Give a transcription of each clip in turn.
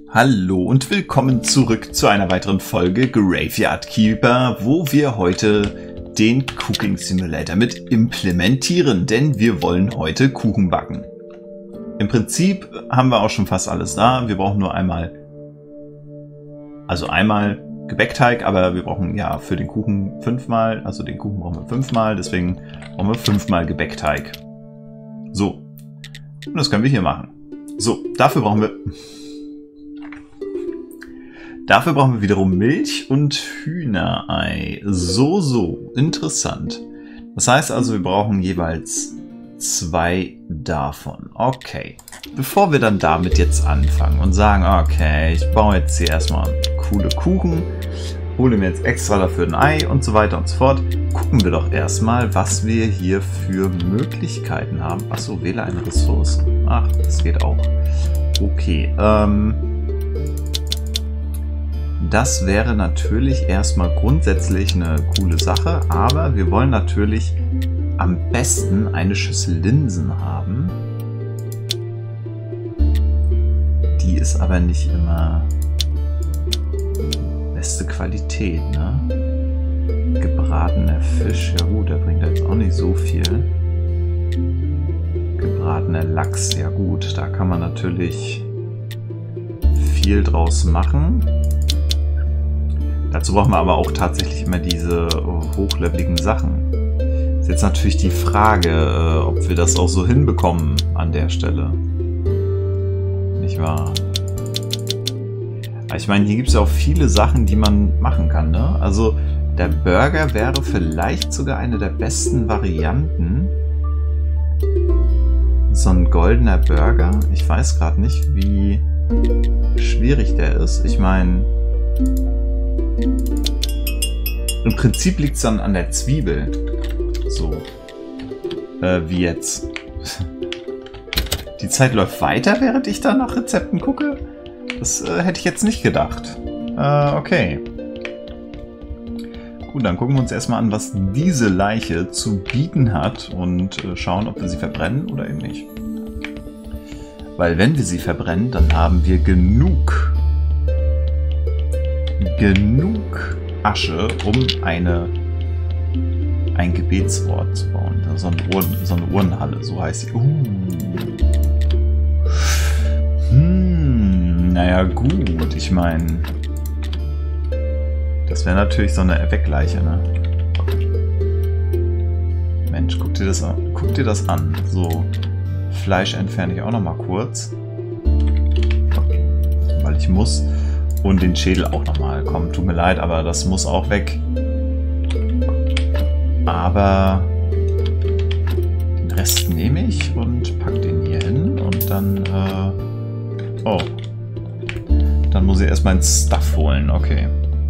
Hallo und willkommen zurück zu einer weiteren Folge Graveyard Keeper, wo wir heute den Cooking Simulator mit implementieren, denn wir wollen heute Kuchen backen. Im Prinzip haben wir auch schon fast alles da. Wir brauchen nur einmal Gebäckteig, aber wir brauchen ja für den Kuchen 5-mal, also den Kuchen brauchen wir 5-mal, deswegen brauchen wir 5-mal Gebäckteig. So, und das können wir hier machen. So, dafür brauchen wir wiederum Milch und Hühnerei. So, interessant. Das heißt also, wir brauchen jeweils 2 davon. Okay. Bevor wir dann damit jetzt anfangen und sagen, okay, ich baue jetzt hier erstmal coole Kuchen, hole mir jetzt extra dafür ein Ei und so weiter und so fort, gucken wir doch erstmal, was wir hier für Möglichkeiten haben. Achso, wähle eine Ressource. Ach, das geht auch. Okay, das wäre natürlich erstmal grundsätzlich eine coole Sache, aber wir wollen natürlich am besten eine Schüssel Linsen haben. Die ist aber nicht immer beste Qualität, ne? Gebratener Fisch, ja gut, der bringt jetzt auch nicht so viel. Gebratener Lachs, ja gut, da kann man natürlich viel draus machen. Dazu brauchen wir aber auch tatsächlich immer diese hochleveligen Sachen. Ist jetzt natürlich die Frage, ob wir das auch so hinbekommen an der Stelle. Nicht wahr? Ich meine, hier gibt es ja auch viele Sachen, die man machen kann, ne? Also der Burger wäre vielleicht sogar eine der besten Varianten. So ein goldener Burger. Ich weiß gerade nicht, wie schwierig der ist. Ich meine, im Prinzip liegt es dann an der Zwiebel. So. Wie jetzt. Die Zeit läuft weiter, während ich da nach Rezepten gucke? Das hätte ich jetzt nicht gedacht. Okay. Gut, dann gucken wir uns erstmal an, was diese Leiche zu bieten hat und schauen, ob wir sie verbrennen oder eben nicht. Weil wenn wir sie verbrennen, dann haben wir genug Asche, um ein Gebetswort zu bauen. So eine Urnenhalle, so heißt sie. Naja gut, ich meine, das wäre natürlich so eine Erweckleiche, ne? Mensch, guck dir das an. So, Fleisch entferne ich auch noch mal kurz. Weil ich muss. Und den Schädel auch nochmal. Komm, tut mir leid, aber das muss auch weg. Aber den Rest nehme ich und pack den hier hin. Und dann, oh. Dann muss ich erstmal ein Stuff holen. Okay.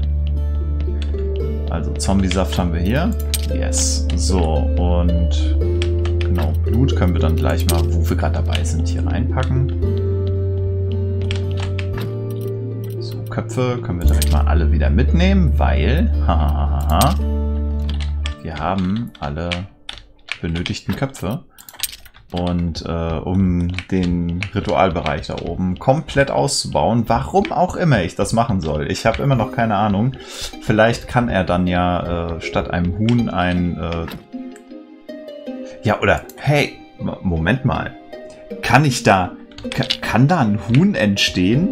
Also Zombie-Saft haben wir hier. Yes. So, und genau, Blut können wir dann gleich mal, wo wir gerade dabei sind, hier reinpacken. Köpfe können wir direkt mal alle wieder mitnehmen, weil wir haben alle benötigten Köpfe. Und um den Ritualbereich da oben komplett auszubauen, warum auch immer ich das machen soll. Ich habe immer noch keine Ahnung. Vielleicht kann er dann ja statt einem Huhn ein... Ja, oder hey, Moment mal. Kann da ein Huhn entstehen?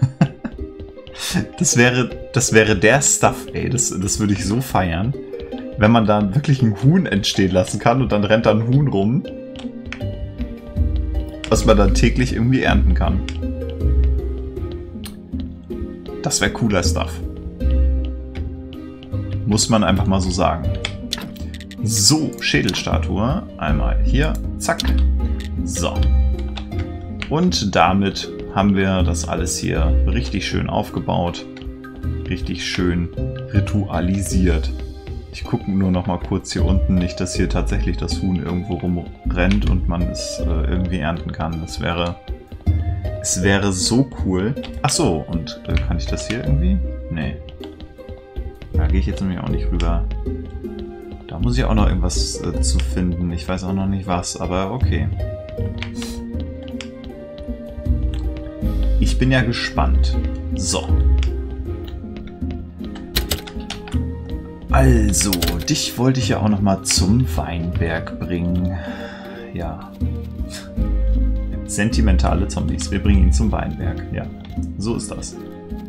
Das wäre der Stuff, ey. Das würde ich so feiern. Wenn man da wirklich ein Huhn entstehen lassen kann und dann rennt da ein Huhn rum, was man dann täglich irgendwie ernten kann. Das wäre cooler Stuff. Muss man einfach mal so sagen. So, Schädelstatue. Einmal hier. Zack. So. Und damit haben wir das alles hier richtig schön aufgebaut. Richtig schön ritualisiert. Ich gucke nur noch mal kurz hier unten, nicht, dass hier tatsächlich das Huhn irgendwo rumrennt und man es irgendwie ernten kann. Es wäre so cool. Ach so, und kann ich das hier irgendwie? Nee. Da gehe ich jetzt nämlich auch nicht rüber. Da muss ich auch noch irgendwas zu finden. Ich weiß auch noch nicht was, aber okay. Ich Ich bin ja gespannt. So. Also, dich wollte ich ja auch noch mal zum Weinberg bringen. Ja. Sentimentale Zombies. Wir bringen ihn zum Weinberg. Ja, so ist das.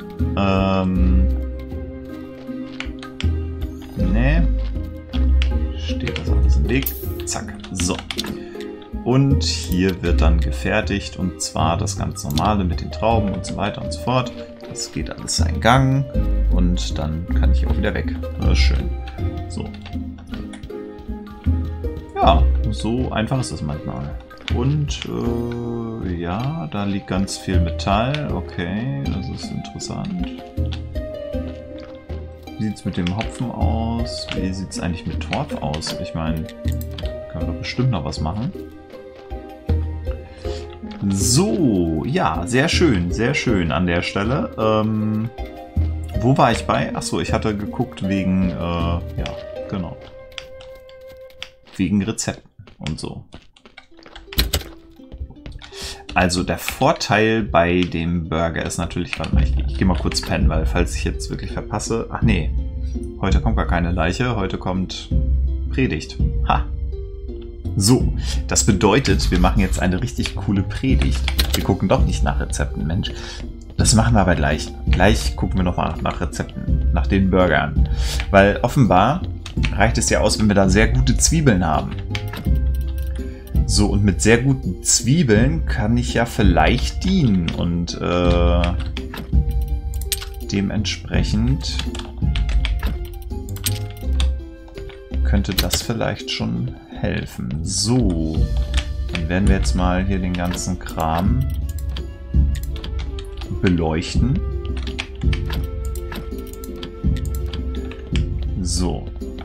Nee. Steht das alles im Weg. Zack. So. Und hier wird dann gefertigt. Und zwar das ganz normale mit den Trauben und so weiter und so fort. Das geht alles seinen Gang. Und dann kann ich auch wieder weg. Das ist schön. So. Ja, so einfach ist das manchmal. Und ja, da liegt ganz viel Metall. Okay, das ist interessant. Wie sieht es mit dem Hopfen aus? Wie sieht es eigentlich mit Torf aus? Ich meine, können wir doch bestimmt noch was machen. So, ja, sehr schön an der Stelle. Wo war ich bei? Achso, ich hatte geguckt wegen, ja, genau. Wegen Rezepten und so. Also der Vorteil bei dem Burger ist natürlich, warte mal, ich gehe mal kurz pennen, weil falls ich jetzt wirklich verpasse, ach nee, heute kommt gar keine Leiche, heute kommt Predigt. Ha! So, das bedeutet, wir machen jetzt eine richtig coole Predigt. Wir gucken doch nicht nach Rezepten, Mensch. Das machen wir aber gleich. Gleich gucken wir nochmal nach Rezepten, nach den Burgern. Weil offenbar reicht es ja aus, wenn wir da sehr gute Zwiebeln haben. So, und mit sehr guten Zwiebeln kann ich ja vielleicht dienen. Und dementsprechend könnte das vielleicht schon helfen. So, dann werden wir jetzt mal hier den ganzen Kram beleuchten. So.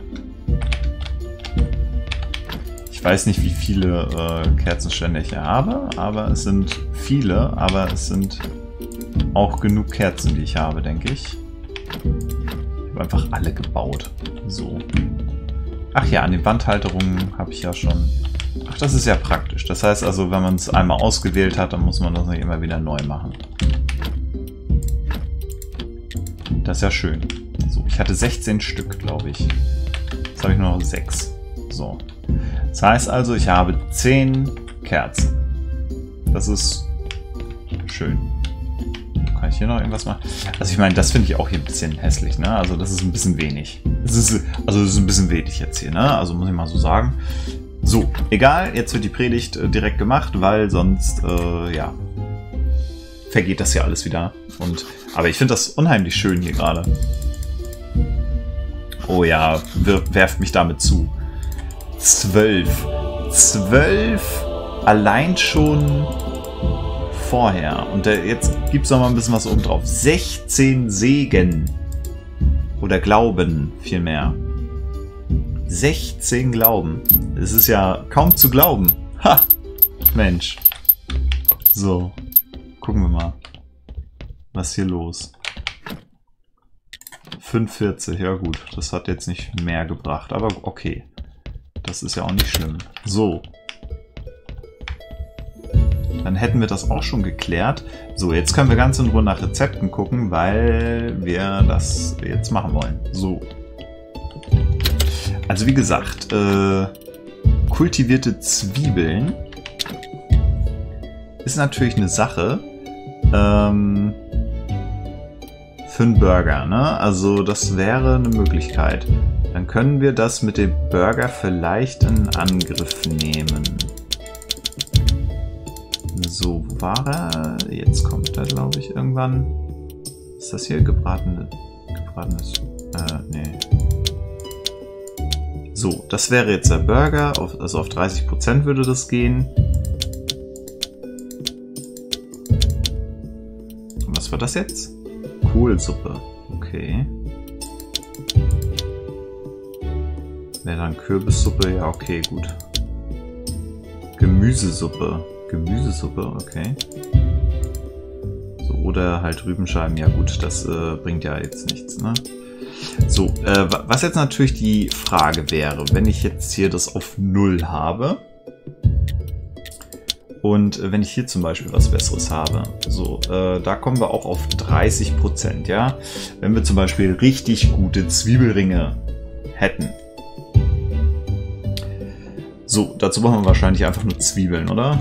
Ich weiß nicht, wie viele Kerzenständer ich hier habe, aber es sind viele, aber es sind auch genug Kerzen, die ich habe, denke ich. Ich habe einfach alle gebaut. So. Ach ja, an den Wandhalterungen habe ich ja schon... Ach, das ist ja praktisch. Das heißt also, wenn man es einmal ausgewählt hat, dann muss man das nicht immer wieder neu machen. Das ist ja schön. So, ich hatte 16 Stück, glaube ich. Jetzt habe ich nur noch 6. So. Das heißt also, ich habe 10 Kerzen. Das ist schön. Kann ich hier noch irgendwas machen? Also ich meine, das finde ich auch hier ein bisschen hässlich, ne? Also das ist ein bisschen wenig. Das ist ein bisschen wenig jetzt hier, ne? Also muss ich mal so sagen. So, egal, jetzt wird die Predigt direkt gemacht, weil sonst, ja, vergeht das ja alles wieder. Aber ich finde das unheimlich schön hier gerade. Oh ja, werft mich damit zu. 12. 12 allein schon vorher. Und jetzt gibt es noch mal ein bisschen was oben drauf. 16 Segen. Oder Glauben, vielmehr. 16 Glauben. Es ist ja kaum zu glauben. Ha! Mensch. So. Gucken wir mal. Was ist hier los? 45, ja gut. Das hat jetzt nicht mehr gebracht, aber okay. Das ist ja auch nicht schlimm. So. Dann hätten wir das auch schon geklärt. So, jetzt können wir ganz in Ruhe nach Rezepten gucken, weil wir das jetzt machen wollen. So. Also wie gesagt, kultivierte Zwiebeln ist natürlich eine Sache für einen Burger, ne? Also das wäre eine Möglichkeit. Dann können wir das mit dem Burger vielleicht in Angriff nehmen. So, wo war er? Jetzt kommt er, glaube ich, irgendwann. Ist das hier gebratenes? Nee. So, das wäre jetzt der Burger. Also auf 30% würde das gehen. Und was war das jetzt? Kohlsuppe. Okay. Wäre dann Kürbissuppe? Ja, okay, gut. Gemüsesuppe. Gemüsesuppe, okay. So, oder halt Rübenscheiben. Ja gut, das bringt ja jetzt nichts, ne? So, was jetzt natürlich die Frage wäre, wenn ich jetzt hier das auf 0 habe Und wenn ich hier zum Beispiel was Besseres habe, so, da kommen wir auch auf 30%, ja. Wenn wir zum Beispiel richtig gute Zwiebelringe hätten. So, dazu brauchen wir wahrscheinlich einfach nur Zwiebeln, oder?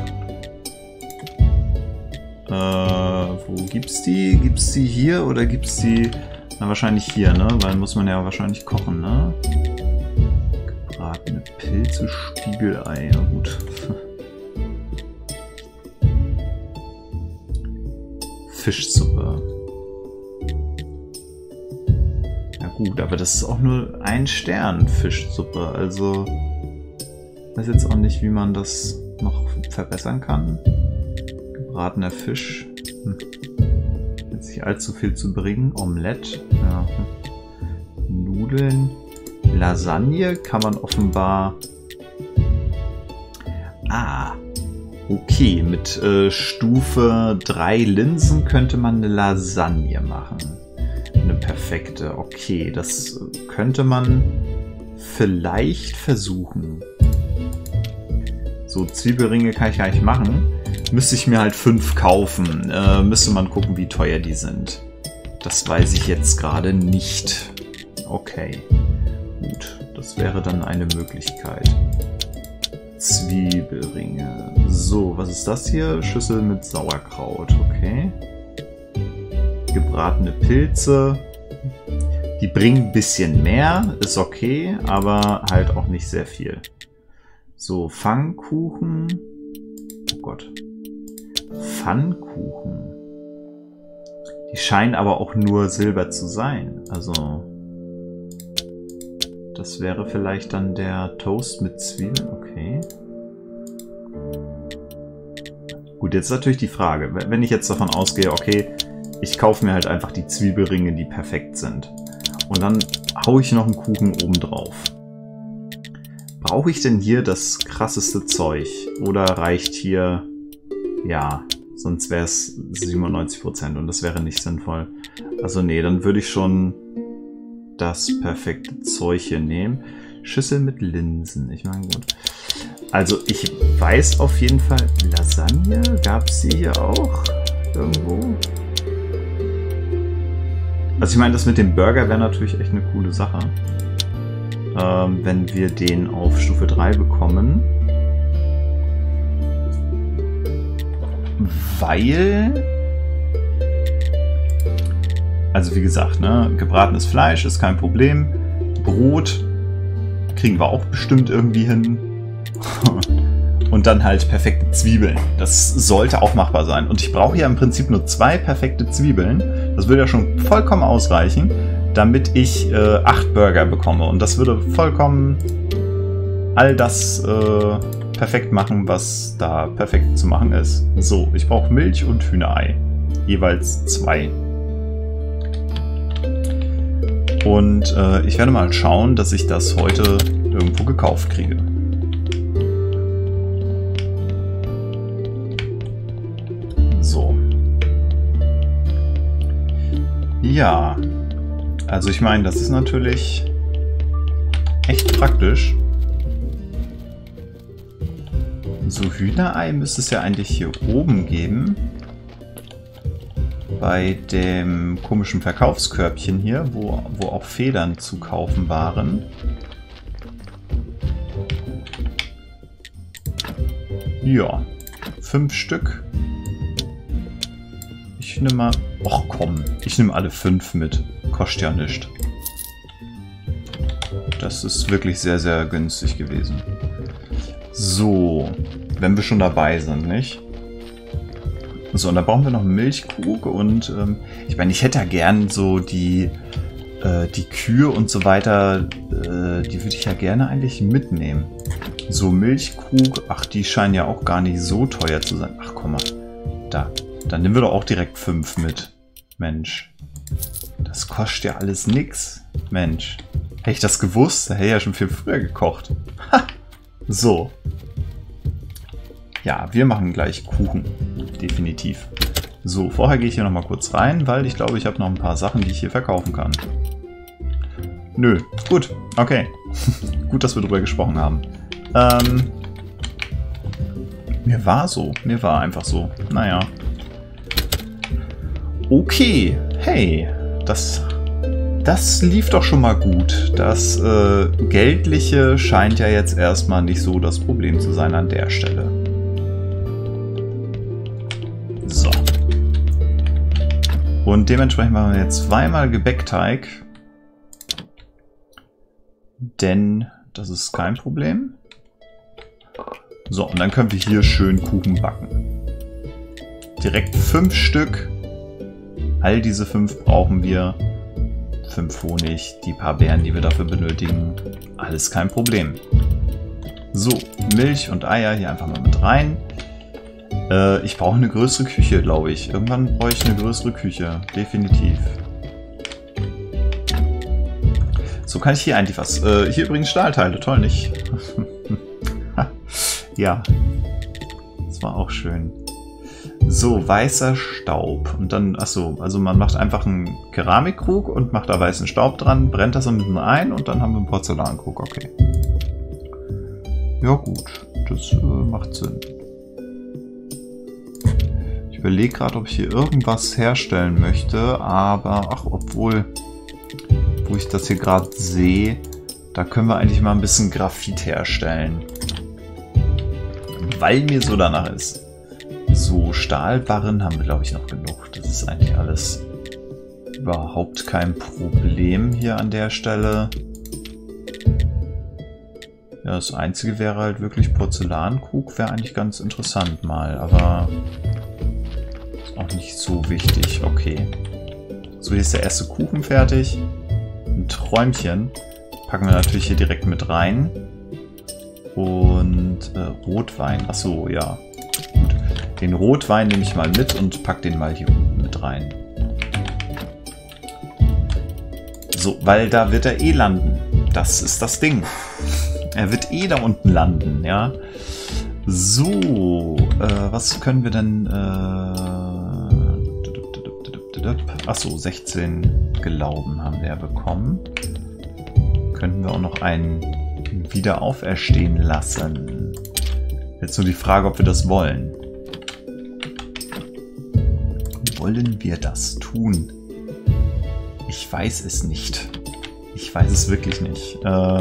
Wo gibt's die? Gibt's die hier oder gibt's die... Na, wahrscheinlich hier, ne? Weil muss man ja wahrscheinlich kochen, ne? Gebratene Pilze, Spiegelei, ja gut. Fischsuppe. Ja gut, aber das ist auch nur ein Stern Fischsuppe, also... Ich weiß jetzt auch nicht, wie man das noch verbessern kann. Gebratener Fisch. Jetzt nicht allzu viel zu bringen. Omelette. Ja. Nudeln. Lasagne kann man offenbar... Ah. Okay, mit Stufe 3 Linsen könnte man eine Lasagne machen. Eine perfekte. Okay, das könnte man vielleicht versuchen. So, Zwiebelringe kann ich gar nicht machen. Müsste ich mir halt 5 kaufen. Müsste man gucken, wie teuer die sind. Das weiß ich jetzt gerade nicht. Okay. Gut, das wäre dann eine Möglichkeit. Zwiebelringe. So, was ist das hier? Schüssel mit Sauerkraut. Okay. Gebratene Pilze. Die bringen ein bisschen mehr. Ist okay, aber halt auch nicht sehr viel. So, Pfannkuchen. Oh Gott. Pfannkuchen. Die scheinen aber auch nur Silber zu sein. Also, das wäre vielleicht dann der Toast mit Zwiebeln. Okay. Gut, jetzt ist natürlich die Frage. Wenn ich jetzt davon ausgehe, okay, ich kaufe mir halt einfach die Zwiebelringe, die perfekt sind. Und dann haue ich noch einen Kuchen oben drauf. Brauche ich denn hier das krasseste Zeug? Oder reicht hier... Ja, sonst wäre es 97% und das wäre nicht sinnvoll. Also nee, dann würde ich schon das perfekte Zeug hier nehmen. Schüssel mit Linsen. Ich meine, gut. Also ich weiß auf jeden Fall... Lasagne? Gab es die hier auch? Irgendwo? Also ich meine, das mit dem Burger wäre natürlich echt eine coole Sache. Wenn wir den auf Stufe 3 bekommen. Weil... Also wie gesagt, ne, gebratenes Fleisch ist kein Problem. Brot kriegen wir auch bestimmt irgendwie hin. Und dann halt perfekte Zwiebeln. Das sollte auch machbar sein. Und ich brauche ja im Prinzip nur 2 perfekte Zwiebeln. Das würde ja schon vollkommen ausreichen, damit ich 8 Burger bekomme. Und das würde vollkommen all das perfekt machen, was da perfekt zu machen ist. So, ich brauche Milch und Hühnerei. Jeweils 2. Und ich werde mal schauen, dass ich das heute irgendwo gekauft kriege. So. Ja. Also ich meine, das ist natürlich echt praktisch. So, Hühnerei müsste es ja eigentlich hier oben geben. Bei dem komischen Verkaufskörbchen hier, wo auch Federn zu kaufen waren. Ja, 5 Stück. Ich nehme mal... Och komm, ich nehme alle 5 mit. Kostet ja nichts. Das ist wirklich sehr, sehr günstig gewesen. So, wenn wir schon dabei sind, nicht? So, und da brauchen wir noch Milchkrug und ich meine, ich hätte ja gern so die Kühe und so weiter, die würde ich ja gerne eigentlich mitnehmen. So, Milchkrug, ach, die scheinen ja auch gar nicht so teuer zu sein. Ach, komm mal, da. Dann nehmen wir doch auch direkt 5 mit. Mensch, das kostet ja alles nix. Mensch, hätte ich das gewusst, da hätte ich ja schon viel früher gekocht. Ha! So. Ja, wir machen gleich Kuchen. Definitiv. So, vorher gehe ich hier nochmal kurz rein, weil ich glaube, ich habe noch ein paar Sachen, die ich hier verkaufen kann. Nö, gut, okay. Gut, dass wir drüber gesprochen haben. Mir war so. Mir war einfach so. Naja. Okay. Hey. Das lief doch schon mal gut. Das Geldliche scheint ja jetzt erstmal nicht so das Problem zu sein an der Stelle. So. Und dementsprechend machen wir jetzt zweimal Gebäckteig. Denn das ist kein Problem. So, und dann können wir hier schön Kuchen backen. Direkt 5 Stück. All diese 5 brauchen wir. 5 Honig, die paar Beeren, die wir dafür benötigen. Alles kein Problem. So, Milch und Eier hier einfach mal mit rein. Ich brauche eine größere Küche, glaube ich. Irgendwann brauche ich eine größere Küche. Definitiv. So, kann ich hier eigentlich was... hier übrigens Stahlteile. Toll, nicht? Ja. Das war auch schön. So, weißer Staub. Und dann, achso, also man macht einfach einen Keramikkrug und macht da weißen Staub dran, brennt das ein bisschen ein und dann haben wir einen Porzellankrug. Okay. Ja gut, das macht Sinn. Ich überlege gerade, ob ich hier irgendwas herstellen möchte, aber, ach, obwohl, wo ich das hier gerade sehe, da können wir eigentlich mal ein bisschen Graphit herstellen. Weil mir so danach ist. So, Stahlbarren haben wir, glaube ich, noch genug. Das ist eigentlich alles überhaupt kein Problem hier an der Stelle. Ja, das Einzige wäre halt wirklich Porzellankrug. Wäre eigentlich ganz interessant mal, aber ist auch nicht so wichtig. Okay. So, hier ist der erste Kuchen fertig. Ein Träumchen. Packen wir natürlich hier direkt mit rein. Und Rotwein. Achso, ja. Gut. Den Rotwein nehme ich mal mit und pack den mal hier unten mit rein. So, weil da wird er eh landen. Das ist das Ding. Er wird eh da unten landen, ja. So, was können wir denn... Achso, 16 Glauben haben wir ja bekommen. Könnten wir auch noch einen wieder auferstehen lassen. Jetzt nur die Frage, ob wir das wollen. Wollen wir das tun? Ich weiß es nicht. Ich weiß es wirklich nicht.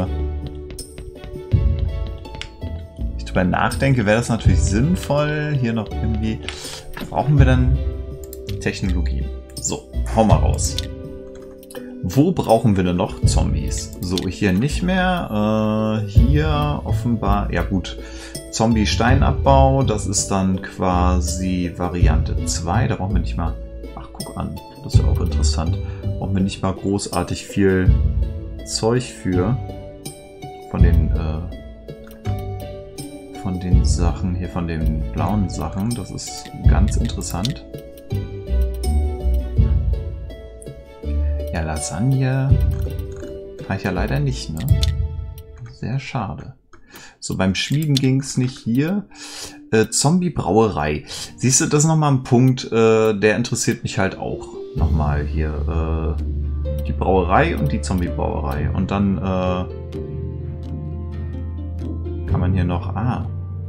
Ich drüber nachdenke, wäre das natürlich sinnvoll. Hier noch irgendwie... Brauchen wir dann Technologien? So, hau mal raus. Wo brauchen wir denn noch Zombies? So, hier nicht mehr. Hier offenbar... Ja gut, Zombie-Steinabbau. Das ist dann quasi Variante 2. Da brauchen wir nicht mal... Ach, guck an. Das ist ja auch interessant. Brauchen wir nicht mal großartig viel Zeug für. Von den Sachen hier, von den blauen Sachen. Das ist ganz interessant. Ja, Lasagne kann ich ja leider nicht, ne? Sehr schade. So, beim Schmieden ging es nicht hier. Zombie-Brauerei. Siehst du, das ist nochmal ein Punkt, der interessiert mich halt auch. Nochmal hier. Die Brauerei und die Zombie-Brauerei. Und dann kann man hier noch... Ah.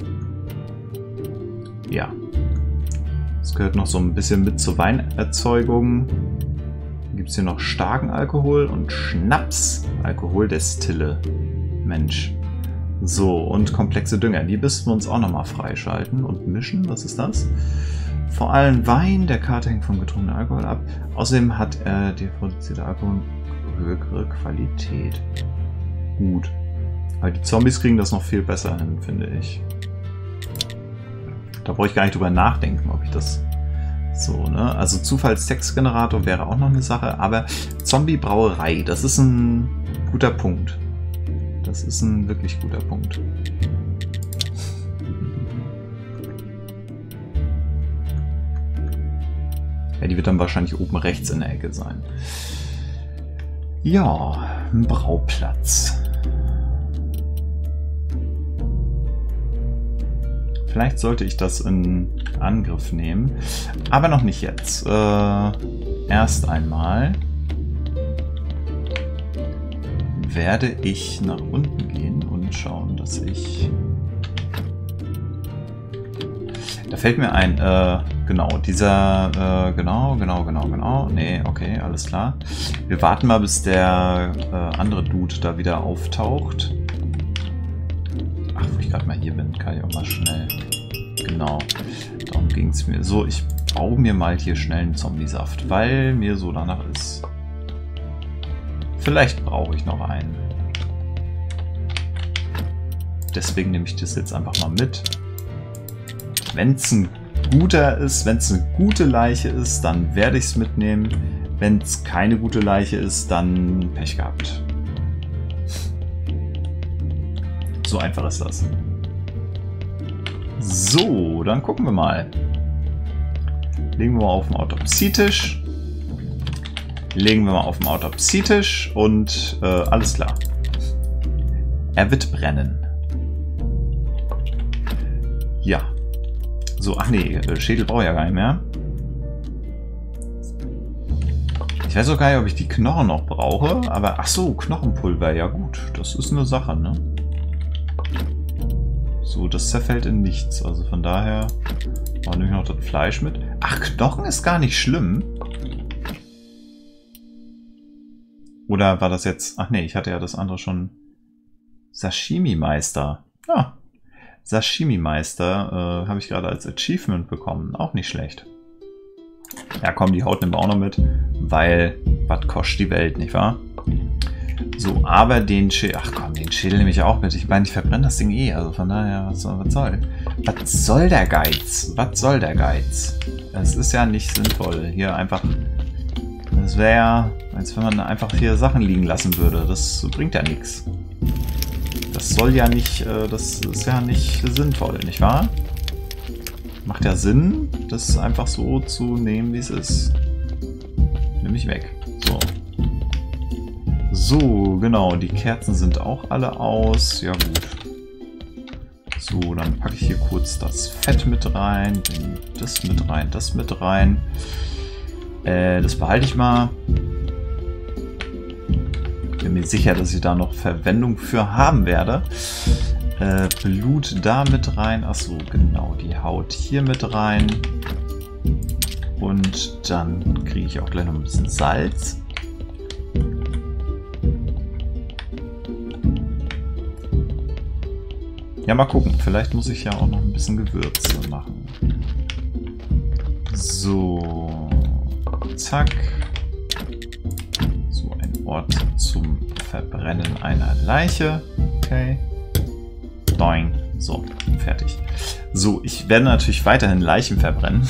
Ja. Das gehört noch so ein bisschen mit zur Weinerzeugung. Gibt es hier noch starken Alkohol und Schnaps. Alkoholdestille. Mensch. So, und komplexe Dünger. Die müssten wir uns auch nochmal freischalten und mischen. Was ist das? Vor allem Wein. Der Karte hängt vom getrunkenen Alkohol ab. Außerdem hat der produzierte Alkohol höhere Qualität. Gut. Aber die Zombies kriegen das noch viel besser hin, finde ich. Da brauche ich gar nicht drüber nachdenken, ob ich das... So, ne? Also Zufallstextgenerator wäre auch noch eine Sache, aber Zombie-Brauerei, das ist ein guter Punkt. Das ist ein wirklich guter Punkt. Ja, die wird dann wahrscheinlich oben rechts in der Ecke sein. Ja, ein Brauplatz. Vielleicht sollte ich das in Angriff nehmen, aber noch nicht jetzt. Erst einmal werde ich nach unten gehen und schauen, dass ich Da fällt mir ein, genau, dieser, genau. Nee, okay, alles klar. Wir warten mal, bis der andere Dude da wieder auftaucht. Ach, wo ich gerade mal hier bin, kann ich auch mal schnell. Genau, darum ging es mir. So, ich baue mir mal hier schnell einen Zombiesaft, weil mir so danach ist. Vielleicht brauche ich noch einen. Deswegen nehme ich das jetzt einfach mal mit. Wenn es ein guter ist, wenn es eine gute Leiche ist, dann werde ich es mitnehmen. Wenn es keine gute Leiche ist, dann Pech gehabt. So einfach ist das. So, dann gucken wir mal. Legen wir mal auf den Autopsietisch. Legen wir mal auf den Autopsietisch und alles klar. Er wird brennen. Ja. So, ach nee, Schädel brauche ich ja gar nicht mehr. Ich weiß auch gar nicht, ob ich die Knochen noch brauche, aber ach so, Knochenpulver, ja gut, das ist eine Sache, ne? So, das zerfällt in nichts, also von daher nehme ich noch das Fleisch mit. Ach, Knochen ist gar nicht schlimm. Oder war das jetzt, ach nee, ich hatte ja das andere schon. Sashimi-Meister. Ja. Sashimi-Meister habe ich gerade als Achievement bekommen. Auch nicht schlecht. Ja komm, die Haut nehmen wir auch noch mit, weil was kostet die Welt, nicht wahr? So, aber den Schädel, ach komm, den Schädel nehme ich auch mit. Ich meine, ich verbrenne das Ding eh, also von daher, was soll? Was soll der Geiz? Was soll der Geiz? Es ist ja nicht sinnvoll, hier einfach, das wäre ja, als wenn man einfach hier Sachen liegen lassen würde. Das bringt ja nichts. Das soll ja nicht, das ist ja nicht sinnvoll, nicht wahr? Macht ja Sinn, das einfach so zu nehmen, wie es ist. Nimm ich weg. So. So, genau, die Kerzen sind auch alle aus. Ja gut. So, dann packe ich hier kurz das Fett mit rein, das mit rein, das mit rein. Das behalte ich mal. Bin mir sicher, dass ich da noch Verwendung für haben werde. Blut da mit rein. Achso, genau. Die Haut hier mit rein. Und dann kriege ich auch gleich noch ein bisschen Salz. Ja, mal gucken. Vielleicht muss ich ja auch noch ein bisschen Gewürze machen. So. Zack. So, ein Ort zum Verbrennen einer Leiche. Okay. Doing. So, fertig. So, ich werde natürlich weiterhin Leichen verbrennen.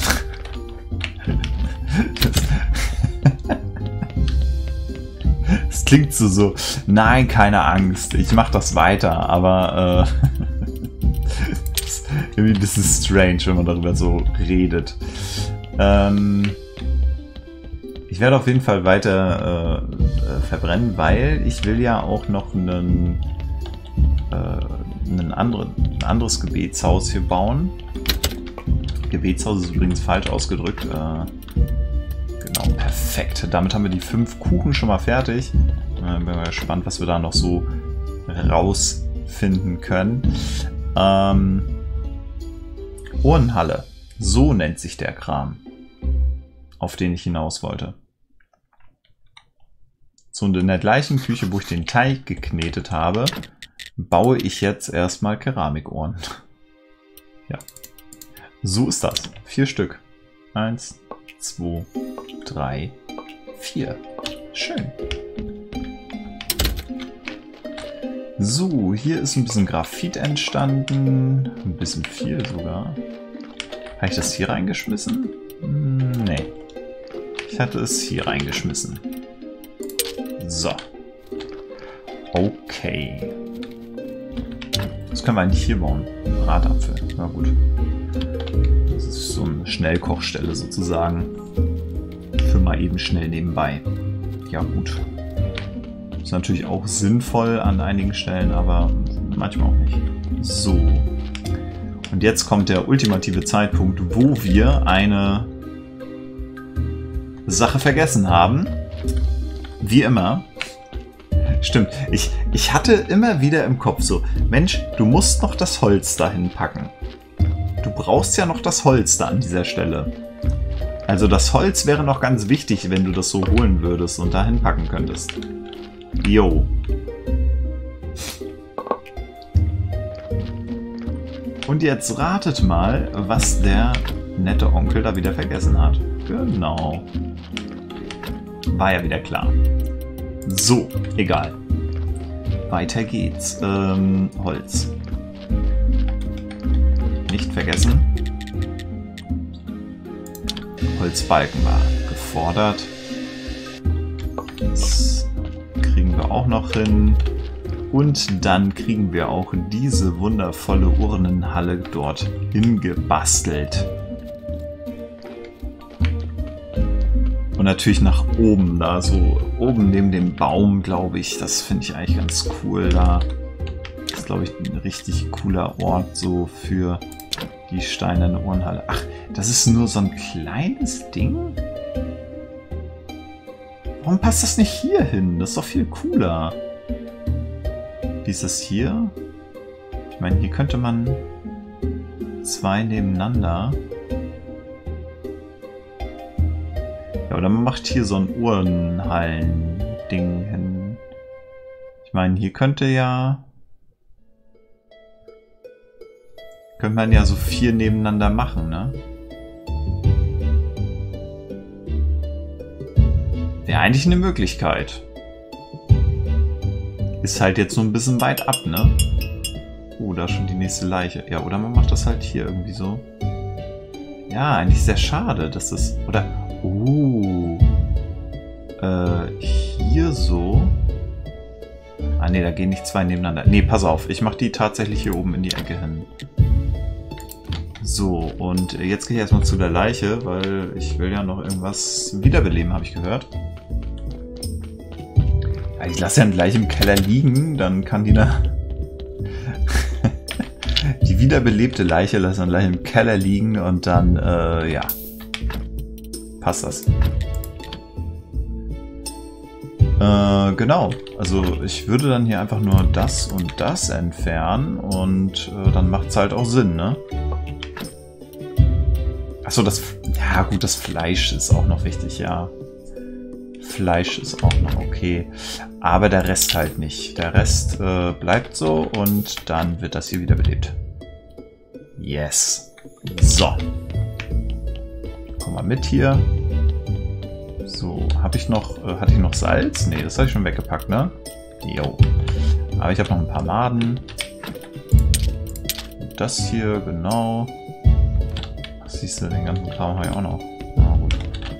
Das klingt so, nein, keine Angst, ich mache das weiter, aber ist irgendwie ein bisschen strange, wenn man darüber so redet. Ich werde auf jeden Fall weiter verbrennen, weil ich will ja auch noch ein anderes Gebetshaus hier bauen. Gebetshaus ist übrigens falsch ausgedrückt. Genau, perfekt. Damit haben wir die 5 Kuchen schon mal fertig. Bin mal gespannt, was wir da noch so rausfinden können. Urnenhalle. So nennt sich der Kram, auf den ich hinaus wollte. So, und in der gleichen Küche, wo ich den Teig geknetet habe, baue ich jetzt erstmal Keramikuhren. Ja. So ist das. 4 Stück. 1, 2, 3, 4. Schön. So, hier ist ein bisschen Graphit entstanden. Ein bisschen viel sogar. Habe ich das hier reingeschmissen? Nee. Ich hatte es hier reingeschmissen. So. Okay. Das können wir eigentlich hier bauen. Bratapfel. Na gut. Das ist so eine Schnellkochstelle sozusagen. Für mal eben schnell nebenbei. Ja gut. Ist natürlich auch sinnvoll an einigen Stellen, aber manchmal auch nicht. So. Und jetzt kommt der ultimative Zeitpunkt, wo wir eine Sache vergessen haben. Wie immer. Stimmt. Ich hatte immer wieder im Kopf so, Mensch, du musst noch das Holz dahin packen. brauchst ja noch das Holz da an dieser Stelle. Also das Holz wäre noch ganz wichtig, wenn du das so holen würdest und dahin packen könntest. Jo. Und jetzt ratet mal, was der nette Onkel da wieder vergessen hat. Genau. War ja wieder klar. So, egal. Weiter geht's. Holz. Nicht vergessen. Holzbalken war gefordert. Das kriegen wir auch noch hin. Und dann kriegen wir auch diese wundervolle Urnenhalle dort hingebastelt. Und natürlich nach oben, da so oben neben dem Baum, glaube ich. Das finde ich eigentlich ganz cool da. Das ist, glaube ich, ein richtig cooler Ort so für die steinerne Urnenhalle. Ach, das ist nur so ein kleines Ding? Warum passt das nicht hier hin? Das ist doch viel cooler. Wie ist das hier? Ich meine, hier könnte man zwei nebeneinander. Ja, oder man macht hier so ein Urnenhallen-Ding hin. Ich meine, hier könnte man ja so 4 nebeneinander machen, ne? Wäre eigentlich eine Möglichkeit. Ist halt jetzt so ein bisschen weit ab, ne? Oh, da ist schon die nächste Leiche. Ja, oder man macht das halt hier irgendwie so. Ja, eigentlich sehr schade, dass das... Oder... hier so... Ah, ne, da gehen nicht 2 nebeneinander. Ne, pass auf. Ich mache die tatsächlich hier oben in die Ecke hin. So, und jetzt gehe ich erstmal zu der Leiche, weil ich will ja noch irgendwas wiederbeleben, habe ich gehört. Ja, ich lasse ja gleich im Keller liegen, dann kann die da... die wiederbelebte Leiche lasse dann gleich im Keller liegen und dann, ja, passt das. Genau, also ich würde dann hier einfach nur das und das entfernen und dann macht es halt auch Sinn, ne? Achso, ja gut, das Fleisch ist auch noch wichtig, ja. Fleisch ist auch noch okay. Aber der Rest halt nicht. Der Rest bleibt so und dann wird das hier wieder belebt. Yes. So. Komm mal mit hier. So, hatte ich noch Salz? Ne, das habe ich schon weggepackt, ne? Jo. Aber ich habe noch ein paar Maden. Und das hier, genau. Siehst du, den ganzen Kram habe ich auch noch. Na gut.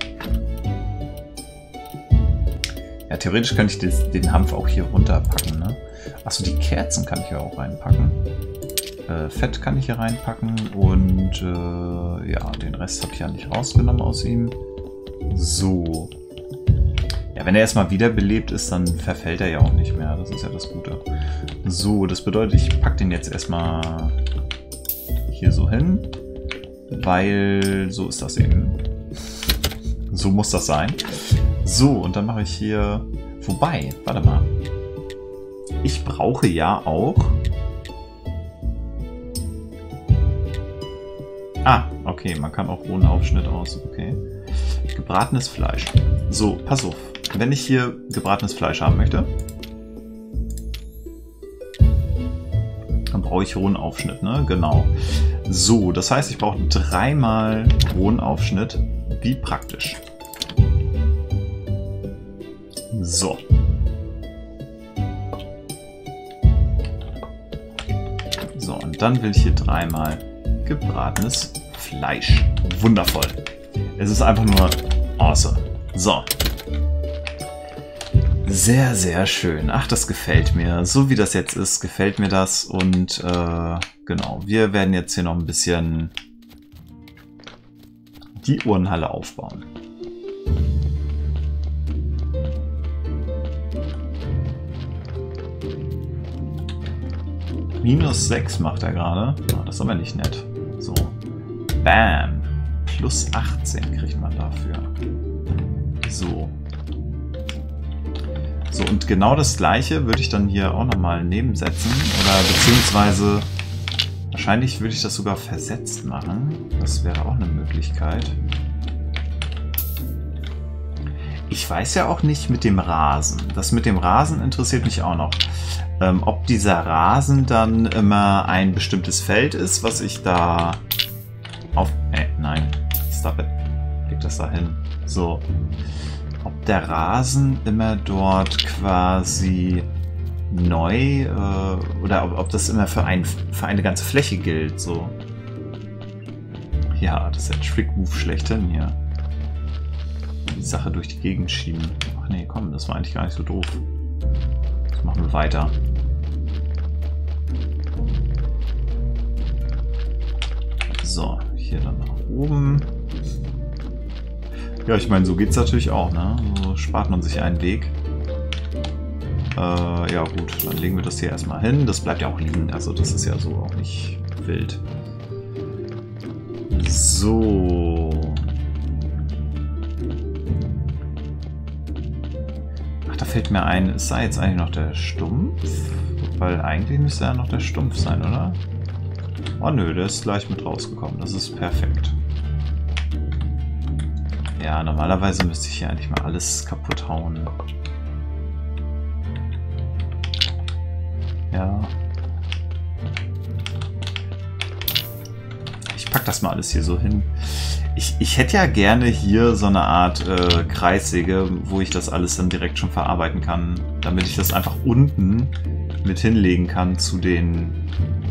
Ja, theoretisch könnte ich den Hanf auch hier runterpacken, ne? Achso, die Kerzen kann ich ja auch reinpacken. Fett kann ich hier reinpacken und ja, den Rest habe ich ja nicht rausgenommen aus ihm. So. Ja, wenn er erstmal wiederbelebt ist, dann verfällt er ja auch nicht mehr. Das ist ja das Gute. So, das bedeutet, ich packe den jetzt erstmal hier so hin. Weil so ist das eben. So muss das sein. So, und dann mache ich hier... Wobei, warte mal. Ich brauche ja auch... Ah, okay, man kann auch rohen Aufschnitt aus. Okay. Gebratenes Fleisch. So, pass auf. Wenn ich hier gebratenes Fleisch haben möchte, dann brauche ich rohen Aufschnitt, ne? Genau. So, das heißt, ich brauche 3-mal rohen Aufschnitt. Wie praktisch. So. So, und dann will ich hier 3-mal gebratenes Fleisch. Wundervoll. Es ist einfach nur awesome. So. Sehr, sehr schön. Ach, das gefällt mir. So wie das jetzt ist, gefällt mir das. Und genau, wir werden jetzt hier noch ein bisschen die Urnenhalle aufbauen. -6 macht er gerade. Oh, das ist aber nicht nett. So. Bam. +18 kriegt man dafür. So. So, und genau das gleiche würde ich dann hier auch nochmal nebensetzen. Oder beziehungsweise Wahrscheinlich würde ich das sogar versetzt machen. Das wäre auch eine Möglichkeit. Ich weiß ja auch nicht mit dem Rasen. Das mit dem Rasen interessiert mich auch noch. Ob dieser Rasen dann immer ein bestimmtes Feld ist, was ich da auf... nein. Stop it. Leg das da hin. So. Ob der Rasen immer dort quasi neu oder ob das immer für eine ganze Fläche gilt. So. Ja, das ist der Trick-Move schlechthin hier. Die Sache durch die Gegend schieben. Ach nee, komm, das war eigentlich gar nicht so doof. Das machen wir weiter. So, hier dann nach oben. Ja, ich meine, so geht es natürlich auch, ne? So spart man sich einen Weg. Ja gut, dann legen wir das hier erstmal hin. Das bleibt ja auch liegen, also das ist ja so auch nicht wild. So. Ach, da fällt mir ein, ist da jetzt eigentlich noch der Stumpf? Weil eigentlich müsste ja noch der Stumpf sein, oder? Oh nö, der ist gleich mit rausgekommen. Das ist perfekt. Ja, normalerweise müsste ich hier eigentlich mal alles kaputt hauen. Ja. Ich pack das mal alles hier so hin. Ich hätte ja gerne hier so eine Art Kreissäge, wo ich das alles dann direkt schon verarbeiten kann, damit ich das einfach unten mit hinlegen kann zu den,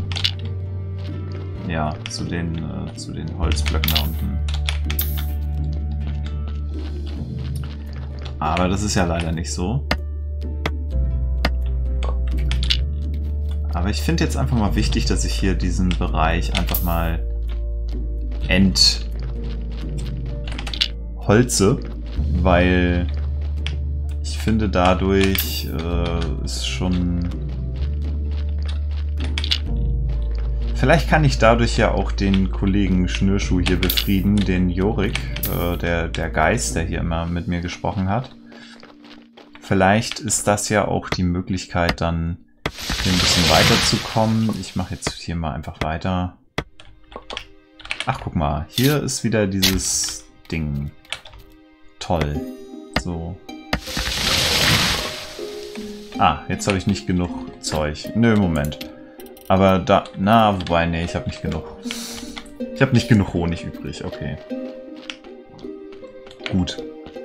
ja, zu den Holzblöcken da unten. Aber das ist ja leider nicht so. Aber ich finde jetzt einfach mal wichtig, dass ich hier diesen Bereich einfach mal entholze, weil ich finde, dadurch ist schon... Vielleicht kann ich dadurch ja auch den Kollegen Schnürschuh hier befrieden, den Jorik, der Geist, der hier immer mit mir gesprochen hat. Vielleicht ist das ja auch die Möglichkeit, dann hier ein bisschen weiterzukommen. Ich mache jetzt hier mal einfach weiter. Ach, guck mal, hier ist wieder dieses Ding. Toll. So. Ah, jetzt habe ich nicht genug Zeug. Nö, Moment. Aber da... Na, wobei, nee, ich habe nicht genug. Ich habe nicht genug Honig übrig, okay. Gut.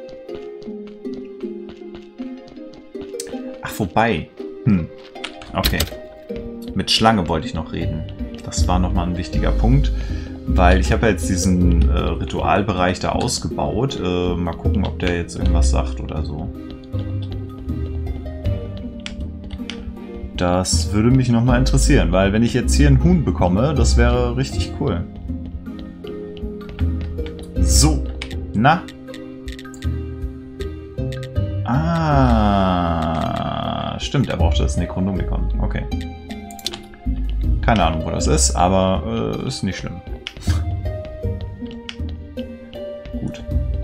Ach, wobei. Okay. Mit Schlange wollte ich noch reden. Das war nochmal ein wichtiger Punkt. Weil ich habe ja jetzt diesen Ritualbereich da ausgebaut. Mal gucken, ob der jetzt irgendwas sagt oder so. Das würde mich nochmal interessieren, weil wenn ich jetzt hier ein Huhn bekomme, das wäre richtig cool. So. Na? Ah, stimmt, er brauchte das Necronomicon. Okay. Keine Ahnung, wo das ist, aber ist nicht schlimm. Gut.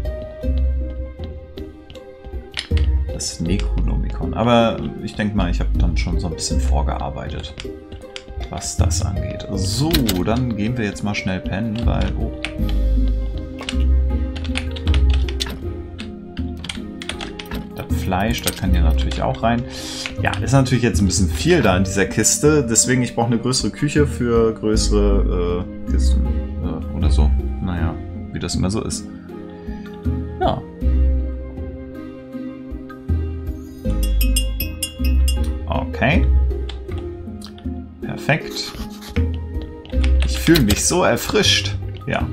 Das Necronomicon. Aber ich denke mal, ich habe dann schon so ein bisschen vorgearbeitet, was das angeht. So, dann gehen wir jetzt mal schnell pennen, weil... Oh. Das Fleisch, da kann hier natürlich auch rein. Ja, ist natürlich jetzt ein bisschen viel da in dieser Kiste. Deswegen, ich brauche eine größere Küche für größere Kisten. Oder so. Naja, wie das immer so ist. Ja. Okay. Perfekt. Ich fühle mich so erfrischt. Ja.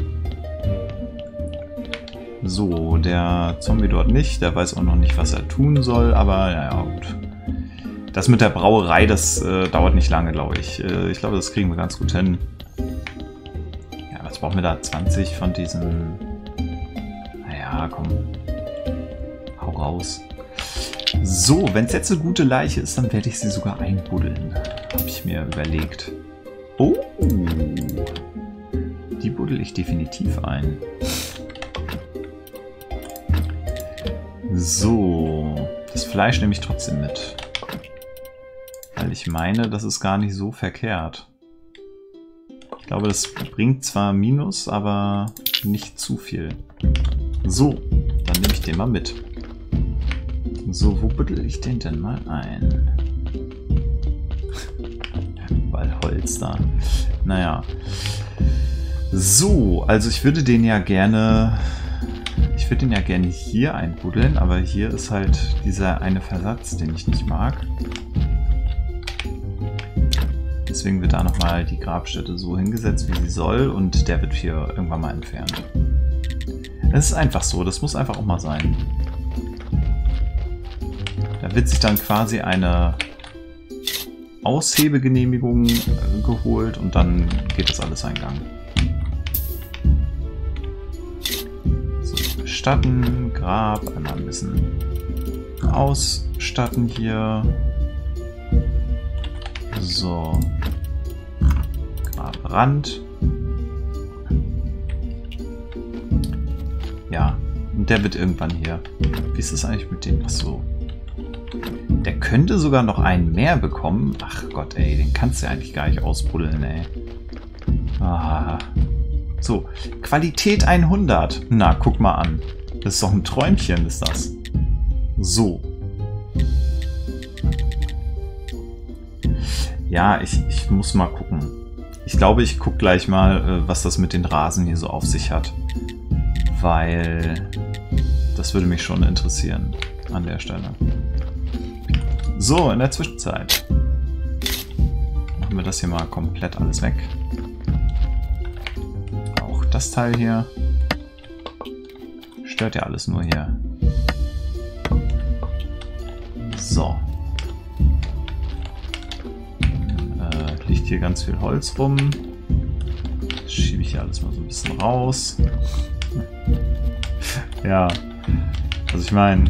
So, der Zombie dort nicht. Der weiß auch noch nicht, was er tun soll. Aber naja, gut. Das mit der Brauerei, das dauert nicht lange, glaube ich. Ich glaube, das kriegen wir ganz gut hin. Ja, was brauchen wir da? 20 von diesen... Naja, komm. Hau raus. So, wenn es jetzt eine gute Leiche ist, dann werde ich sie sogar einbuddeln. Habe ich mir überlegt. Oh! Die buddel ich definitiv ein. So. Das Fleisch nehme ich trotzdem mit. Weil ich meine, das ist gar nicht so verkehrt. Ich glaube, das bringt zwar Minus, aber nicht zu viel. So, dann nehme ich den mal mit. So, wo buddel ich den denn mal ein? Weil Holz da. Naja. So, also ich würde den ja gerne... Ich würde den ja gerne hier einbuddeln, aber hier ist halt dieser eine Versatz, den ich nicht mag. Deswegen wird da nochmal die Grabstätte so hingesetzt, wie sie soll, und der wird hier irgendwann mal entfernt. Es ist einfach so, das muss einfach auch mal sein. Da wird sich dann quasi eine Aushebegenehmigung geholt und dann geht das alles seinen Gang. So, bestatten, Grab, einmal ein bisschen ausstatten hier. So. Grabrand. Ja, und der wird irgendwann hier. Wie ist das eigentlich mit dem? Achso. Der könnte sogar noch einen mehr bekommen. Ach Gott, ey, den kannst du ja eigentlich gar nicht ausbuddeln, ey. Ah. So, Qualität 100. Na, guck mal an. Das ist doch ein Träumchen, ist das. So. Ja, ich muss mal gucken. Ich glaube, ich gucke gleich mal, was das mit den Rasen hier so auf sich hat. Weil das würde mich schon interessieren an der Stelle. So, in der Zwischenzeit machen wir das hier mal komplett alles weg. Auch das Teil hier. Stört ja alles nur hier. So. Liegt hier ganz viel Holz rum. Das schiebe ich hier alles mal so ein bisschen raus. Ja. Also ich meine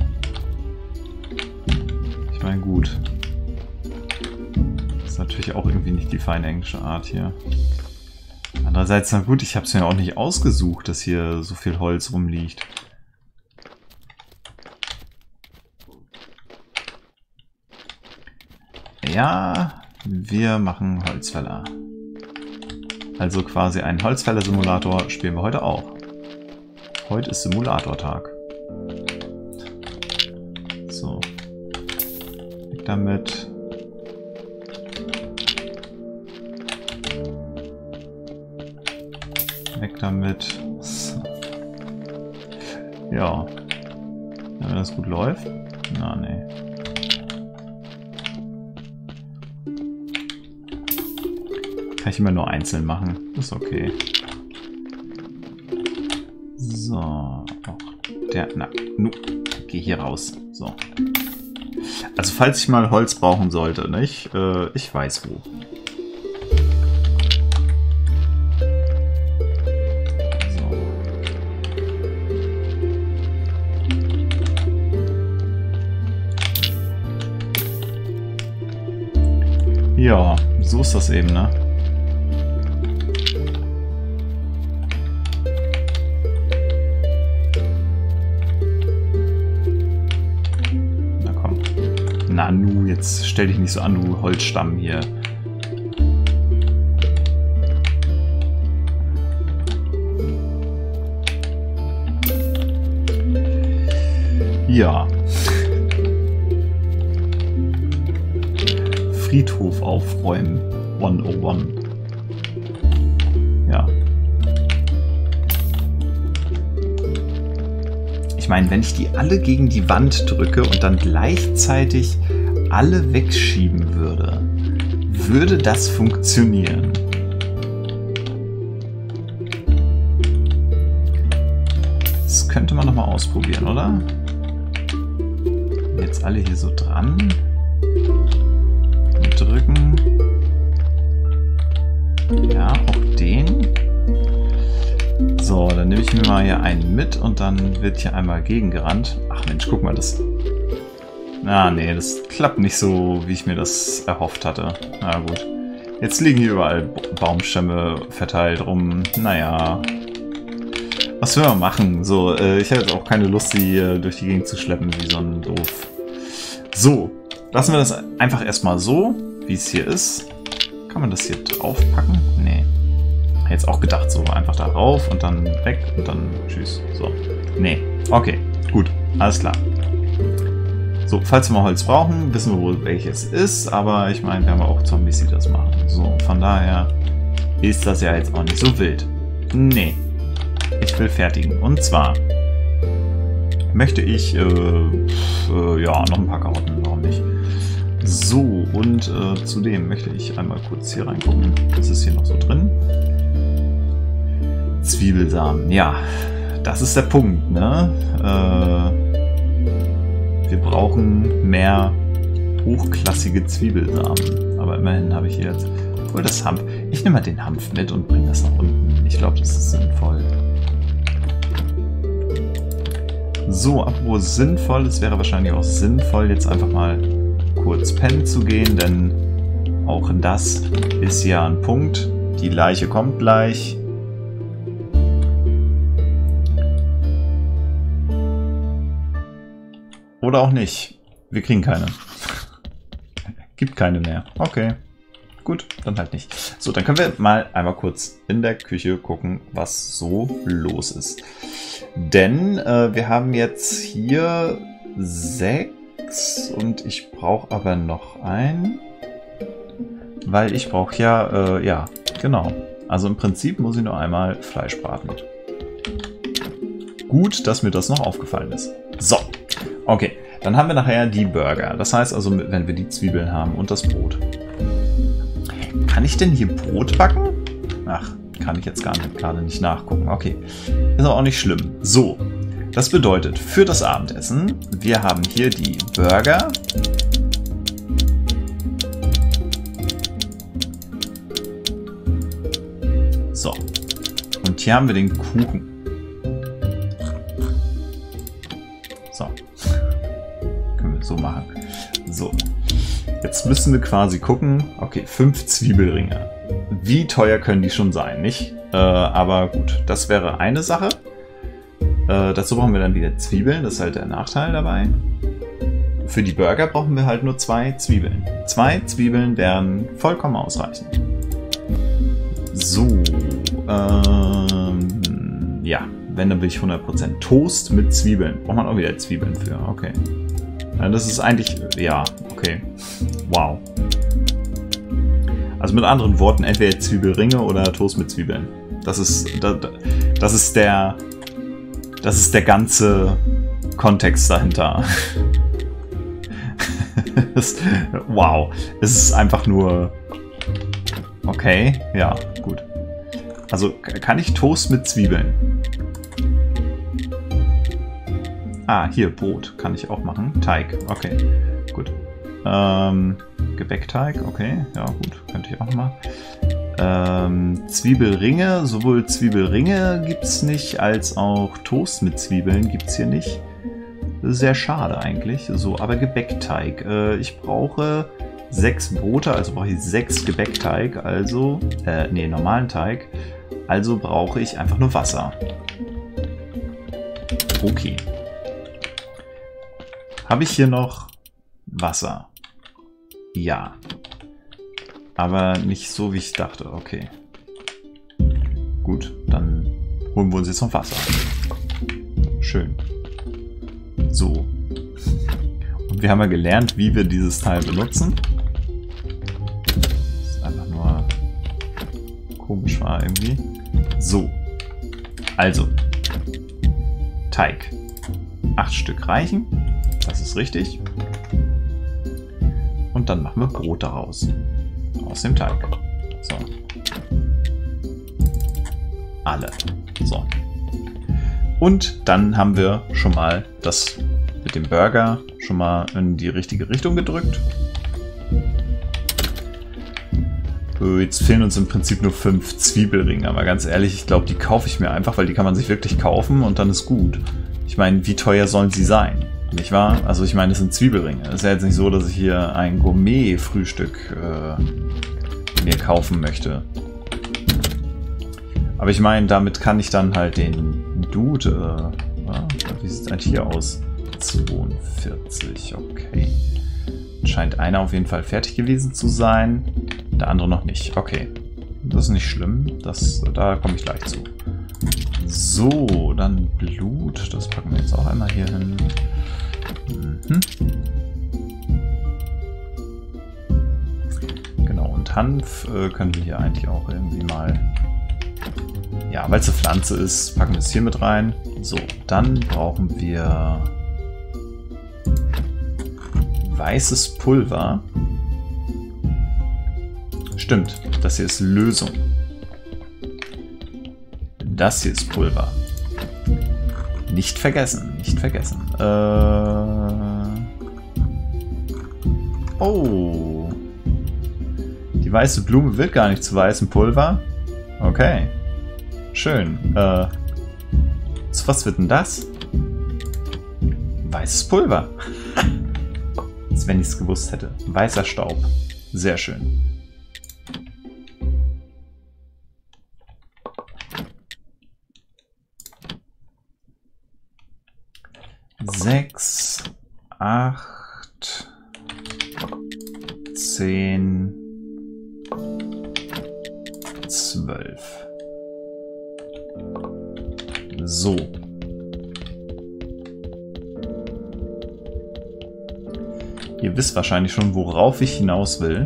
gut. Das ist natürlich auch irgendwie nicht die feine englische Art hier. Andererseits, na gut, ich habe es mir auch nicht ausgesucht, dass hier so viel Holz rumliegt. Ja, wir machen Holzfäller. Also quasi einen Holzfäller-Simulator spielen wir heute auch. Heute ist Simulator-Tag. So. Weg damit. Weg damit. Ja. Wenn das gut läuft. Na, nee. Kann ich immer nur einzeln machen. Ist okay. So. Auch der. Na, geh hier raus. So. Also, falls ich mal Holz brauchen sollte, nicht? Ich weiß wo. Ja, so ist das eben, ne? Na komm. Na nu, jetzt stell dich nicht so an, du Holzstamm hier. Ja. Friedhof aufräumen 101. Ja. Ich meine, wenn ich die alle gegen die Wand drücke und dann gleichzeitig alle wegschieben würde, würde das funktionieren. Das könnte man nochmal ausprobieren, oder? Jetzt alle hier so dran. Drücken. Ja, auch den. So, dann nehme ich mir mal hier einen mit und dann wird hier einmal gegengerannt. Ach Mensch, guck mal, das... Ah, nee, das klappt nicht so, wie ich mir das erhofft hatte. Na gut. Jetzt liegen hier überall Baumstämme verteilt rum. Naja. Was will man machen? So, ich habe jetzt auch keine Lust, sie durch die Gegend zu schleppen, wie so ein Doof. So. Lassen wir das einfach erstmal so, wie es hier ist. Kann man das hier draufpacken? Nee. Jetzt auch gedacht, so einfach da rauf und dann weg und dann tschüss. So. Nee. Okay. Gut. Alles klar. So, falls wir mal Holz brauchen, wissen wir wohl, welches ist. Aber ich meine, wir haben auch Zombies, die das machen. So, von daher ist das ja jetzt auch nicht so wild. Nee. Ich will fertigen. Und zwar möchte ich, ja, noch ein paar Karotten. Warum nicht? So, und zudem möchte ich einmal kurz hier reingucken. Was ist hier noch so drin? Zwiebelsamen. Ja, das ist der Punkt, ne? Wir brauchen mehr hochklassige Zwiebelsamen. Aber immerhin habe ich hier jetzt... Obwohl das Hanf... Ich nehme mal den Hanf mit und bringe das nach unten. Ich glaube, das ist sinnvoll. So, apropos sinnvoll. Es wäre wahrscheinlich auch sinnvoll, jetzt einfach mal kurz pennen zu gehen, denn auch das ist ja ein Punkt. Die Leiche kommt gleich. Oder auch nicht. Wir kriegen keine. Gibt keine mehr. Okay. Gut, dann halt nicht. So, dann können wir mal einmal kurz in der Küche gucken, was so los ist. Denn wir haben jetzt hier 6 und ich brauche aber noch einen. Weil ich brauche ja, ja, genau. Also im Prinzip muss ich nur einmal Fleisch braten. Gut, dass mir das noch aufgefallen ist. So. Okay, dann haben wir nachher die Burger. Das heißt also, wenn wir die Zwiebeln haben und das Brot. Kann ich denn hier Brot backen? Ach, kann ich jetzt gerade nicht nachgucken. Okay, ist aber auch nicht schlimm. So, das bedeutet für das Abendessen, wir haben hier die Burger. So, und hier haben wir den Kuchen. So. Können wir so machen. So. Jetzt müssen wir quasi gucken. Okay, 5 Zwiebelringe. Wie teuer können die schon sein, nicht? Aber gut, das wäre eine Sache. Dazu brauchen wir dann wieder Zwiebeln. Das ist halt der Nachteil dabei. Für die Burger brauchen wir halt nur 2 Zwiebeln. 2 Zwiebeln werden vollkommen ausreichen. So. Ja, wenn, dann will ich 100% Toast mit Zwiebeln. Braucht man auch wieder Zwiebeln für. Okay. Ja, das ist eigentlich... Ja, okay. Wow. Also mit anderen Worten, entweder Zwiebelringe oder Toast mit Zwiebeln. Das ist der ganze Kontext dahinter. Wow. Es ist einfach nur... Okay, ja, gut. Also kann ich Toast mit Zwiebeln? Ah, hier, Brot kann ich auch machen. Teig, okay, gut. Gebäckteig, okay, ja gut, könnte ich auch mal. Zwiebelringe, sowohl Zwiebelringe gibt es nicht, als auch Toast mit Zwiebeln gibt es hier nicht. Sehr schade eigentlich. So, aber Gebäckteig. Ich brauche 6 Brote, also brauche ich 6 Gebäckteig, also, nee, normalen Teig. Also brauche ich einfach nur Wasser. Okay. Habe ich hier noch Wasser? Ja. Aber nicht so, wie ich dachte. Okay. Gut, dann holen wir uns jetzt noch Wasser. Schön. So. Und wir haben ja gelernt, wie wir dieses Teil benutzen. Das ist einfach nur komisch war irgendwie. So. Also. Teig. 8 Stück reichen. Das ist richtig. Und dann machen wir Brot daraus. Aus dem Teig. So. Alle. So. Und dann haben wir schon mal das mit dem Burger schon mal in die richtige Richtung gedrückt. Jetzt fehlen uns im Prinzip nur 5 Zwiebelringe. Aber ganz ehrlich, ich glaube, die kaufe ich mir einfach, weil die kann man sich wirklich kaufen und dann ist gut. Ich meine, wie teuer sollen sie sein? Nicht wahr? Also ich meine, es sind Zwiebelringe. Es ist ja jetzt nicht so, dass ich hier ein Gourmet-Frühstück mir kaufen möchte. Aber ich meine, damit kann ich dann halt den Dude... wie sieht es eigentlich hier aus? 42, okay. Scheint einer auf jeden Fall fertig gewesen zu sein. Der andere noch nicht. Okay. das ist nicht schlimm. Da komme ich gleich zu. So, dann Blut. Das packen wir jetzt auch einmal hier hin. Genau, und Hanf können wir hier eigentlich auch irgendwie mal... Ja, weil es eine Pflanze ist, packen wir es hier mit rein. So, dann brauchen wir weißes Pulver. Stimmt, das hier ist Lösung. Das hier ist Pulver. Nicht vergessen, nicht vergessen. Oh. Die weiße Blume wird gar nicht zu weißem Pulver. Okay. Schön. Was wird denn das? Weißes Pulver. Als wenn ich es gewusst hätte. Weißer Staub. Sehr schön. Sechs, 8, 10, 12. So. Ihr wisst wahrscheinlich schon, worauf ich hinaus will.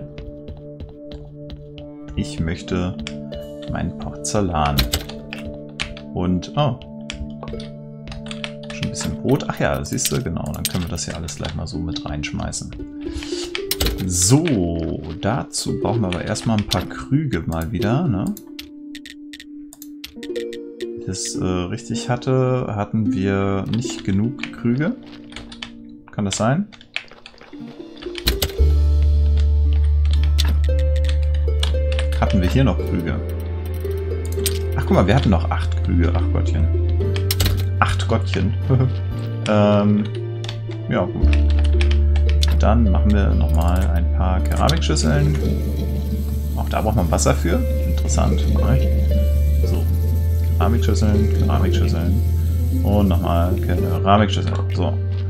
Ich möchte mein Porzellan. Und, oh. Schon ein bisschen Brot. Ach ja, siehst du, genau. Dann können wir das hier alles gleich mal so mit reinschmeißen. So, dazu brauchen wir aber erstmal ein paar Krüge mal wieder, ne? Wenn ich das richtig hatte, hatten wir nicht genug Krüge. Kann das sein? Hatten wir hier noch Krüge? Ach, guck mal, wir hatten noch 8 Krüge. Ach Gottchen. 8 Gottchen. Ja, gut. Dann machen wir nochmal ein paar Keramikschüsseln. Auch da braucht man Wasser für. Interessant. So. Keramikschüsseln, Keramikschüsseln. Und nochmal Keramikschüsseln. So.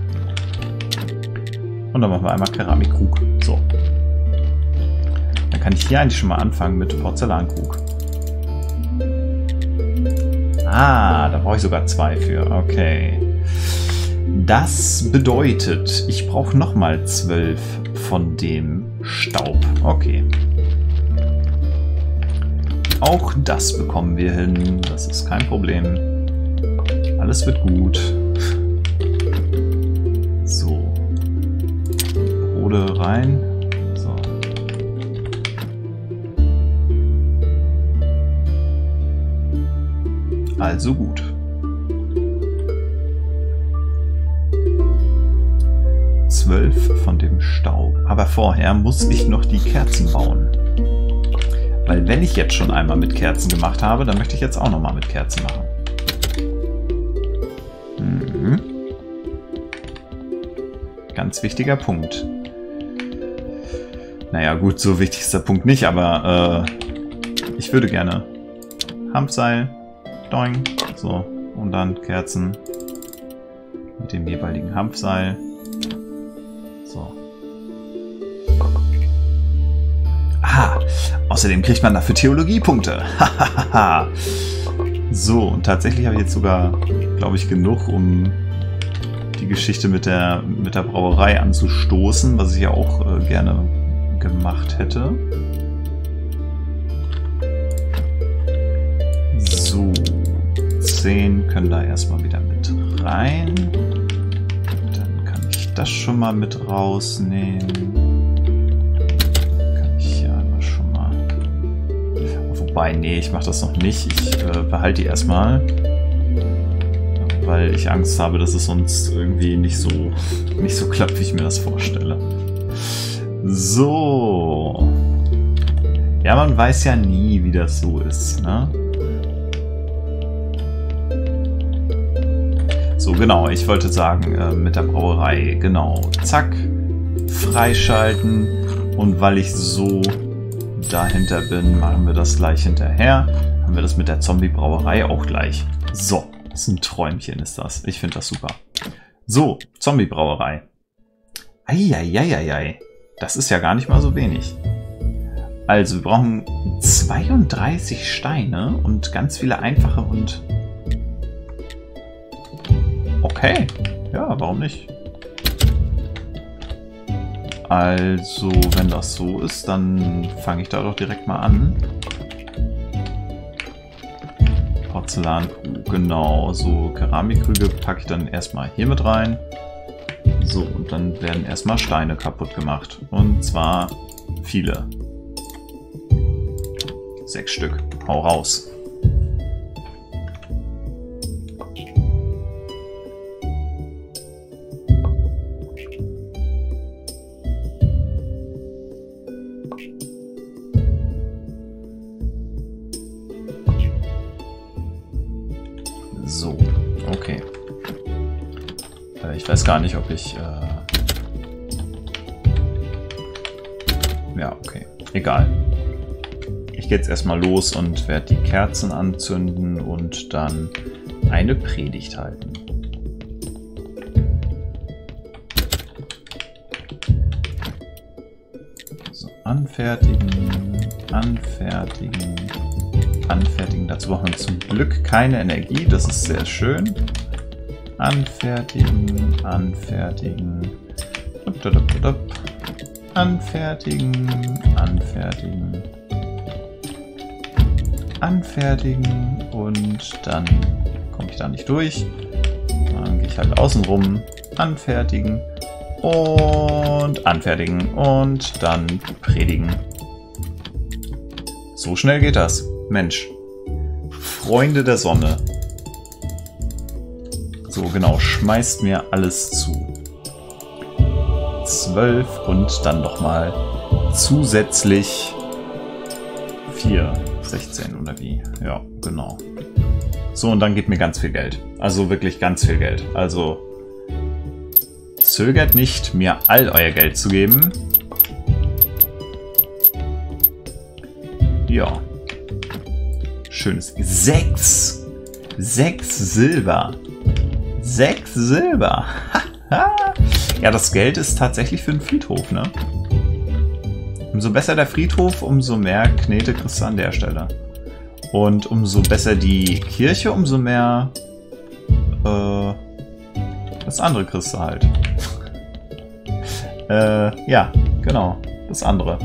Und dann machen wir einmal Keramikkrug. So. Dann kann ich hier eigentlich schon mal anfangen mit Porzellankrug. Ah, da brauche ich sogar 2 für. Okay. Das bedeutet, ich brauche nochmal 12 von dem Staub. Okay. Auch das bekommen wir hin. Das ist kein Problem. Alles wird gut. So. Rode rein. So. Also gut. Von dem Staub. Aber vorher muss ich noch die Kerzen bauen. Weil wenn ich jetzt schon einmal mit Kerzen gemacht habe, dann möchte ich jetzt auch noch mal mit Kerzen machen. Mhm. Ganz wichtiger Punkt. Naja gut, so wichtig ist der Punkt nicht, aber ich würde gerne Hanfseil, doing, so, und dann Kerzen mit dem jeweiligen Hanfseil. So. Aha, außerdem kriegt man dafür Theologiepunkte. So, und tatsächlich habe ich jetzt sogar, glaube ich, genug, um die Geschichte mit der Brauerei anzustoßen, was ich ja auch gerne gemacht hätte. So, 10 können da erstmal wieder mit rein. Das schon mal mit rausnehmen. Kann ich hier einmal schon mal... Wobei, nee, ich mache das noch nicht. Ich behalte die erstmal. Weil ich Angst habe, dass es sonst irgendwie nicht so klappt, wie ich mir das vorstelle. So. Ja, man weiß ja nie, wie das so ist, ne? So, genau, ich wollte sagen, mit der Brauerei, genau, zack, freischalten, und weil ich so dahinter bin, machen wir das gleich hinterher, haben wir das mit der Zombie-Brauerei auch gleich. So, das ist ein Träumchen, ist das, ich finde das super. So, Zombie-Brauerei. Eieieiei, das ist ja gar nicht mal so wenig. Also, wir brauchen 32 Steine und ganz viele einfache und... Okay. Ja, warum nicht? Also, wenn das so ist, dann fange ich da doch direkt mal an. Porzellankuh, genau. So, Keramikkrüge packe ich dann erstmal hier mit rein. So, und dann werden erstmal Steine kaputt gemacht. Und zwar viele. 6 Stück. Hau raus. So, okay. Ich weiß gar nicht, ob ich... Ja, okay. Egal. Ich gehe jetzt erstmal los und werde die Kerzen anzünden und dann eine Predigt halten. So, anfertigen, anfertigen, anfertigen. Dazu brauchen wir zum Glück keine Energie, das ist sehr schön. Anfertigen, anfertigen, anfertigen, anfertigen, anfertigen und dann komme ich da nicht durch. Dann gehe ich halt außen rum, anfertigen und anfertigen und dann predigen. So schnell geht das. Mensch, Freunde der Sonne. So, genau, schmeißt mir alles zu. 12 und dann nochmal zusätzlich 4, 16 oder wie? Ja, genau. So, und dann gibt mir ganz viel Geld. Also wirklich ganz viel Geld. Also zögert nicht, mir all euer Geld zu geben. Ja. Schönes. 6 Silber. 6 Silber. Ja, das Geld ist tatsächlich für den Friedhof, ne? Umso besser der Friedhof, umso mehr Knete kriegst du an der Stelle. Und umso besser die Kirche, umso mehr das andere kriegst du halt. Ja, genau. Das andere.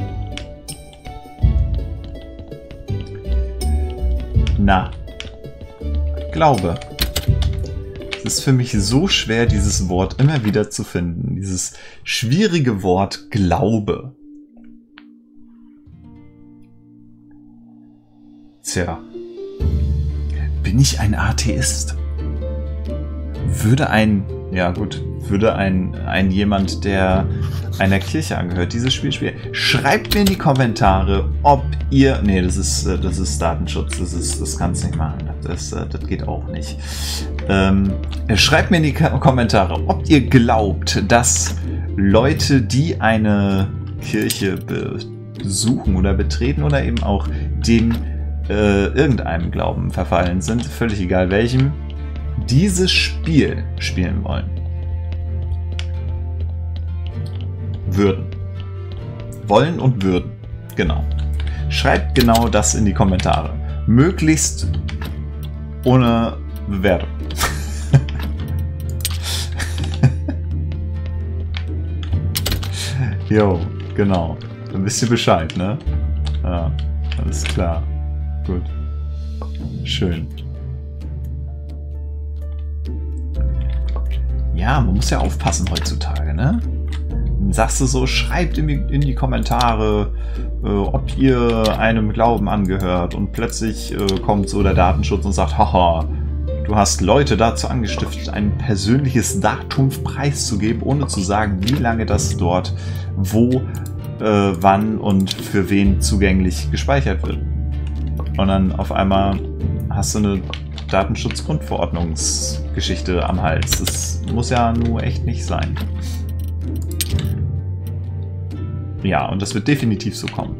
Na. Glaube. Es ist für mich so schwer, dieses Wort immer wieder zu finden. Dieses schwierige Wort Glaube. Tja. Bin ich ein Atheist? Würde ein jemand, der einer Kirche angehört, dieses Spiel spielen? Schreibt mir in die Kommentare, ob ihr... Nee, das ist Datenschutz. Das kannst du nicht machen. Das geht auch nicht. Schreibt mir in die Kommentare, ob ihr glaubt, dass Leute, die eine Kirche besuchen oder betreten oder eben auch dem irgendeinem Glauben verfallen sind, völlig egal welchem, dieses Spiel spielen wollen. Würden. Wollen und würden. Genau. Schreibt genau das in die Kommentare. Möglichst ohne Bewertung. Jo, genau. Dann wisst ihr Bescheid, ne? Ja, alles klar. Gut. Schön. Ja, man muss ja aufpassen heutzutage, ne? Dann sagst du so, schreibt in die Kommentare, ob ihr einem Glauben angehört, und plötzlich kommt so der Datenschutz und sagt, haha, du hast Leute dazu angestiftet, ein persönliches Datum preiszugeben, ohne zu sagen, wie lange das dort, wo, wann und für wen zugänglich gespeichert wird. Und dann auf einmal hast du eine Datenschutzgrundverordnungsgeschichte am Hals. Das muss ja nur echt nicht sein. Ja, und das wird definitiv so kommen.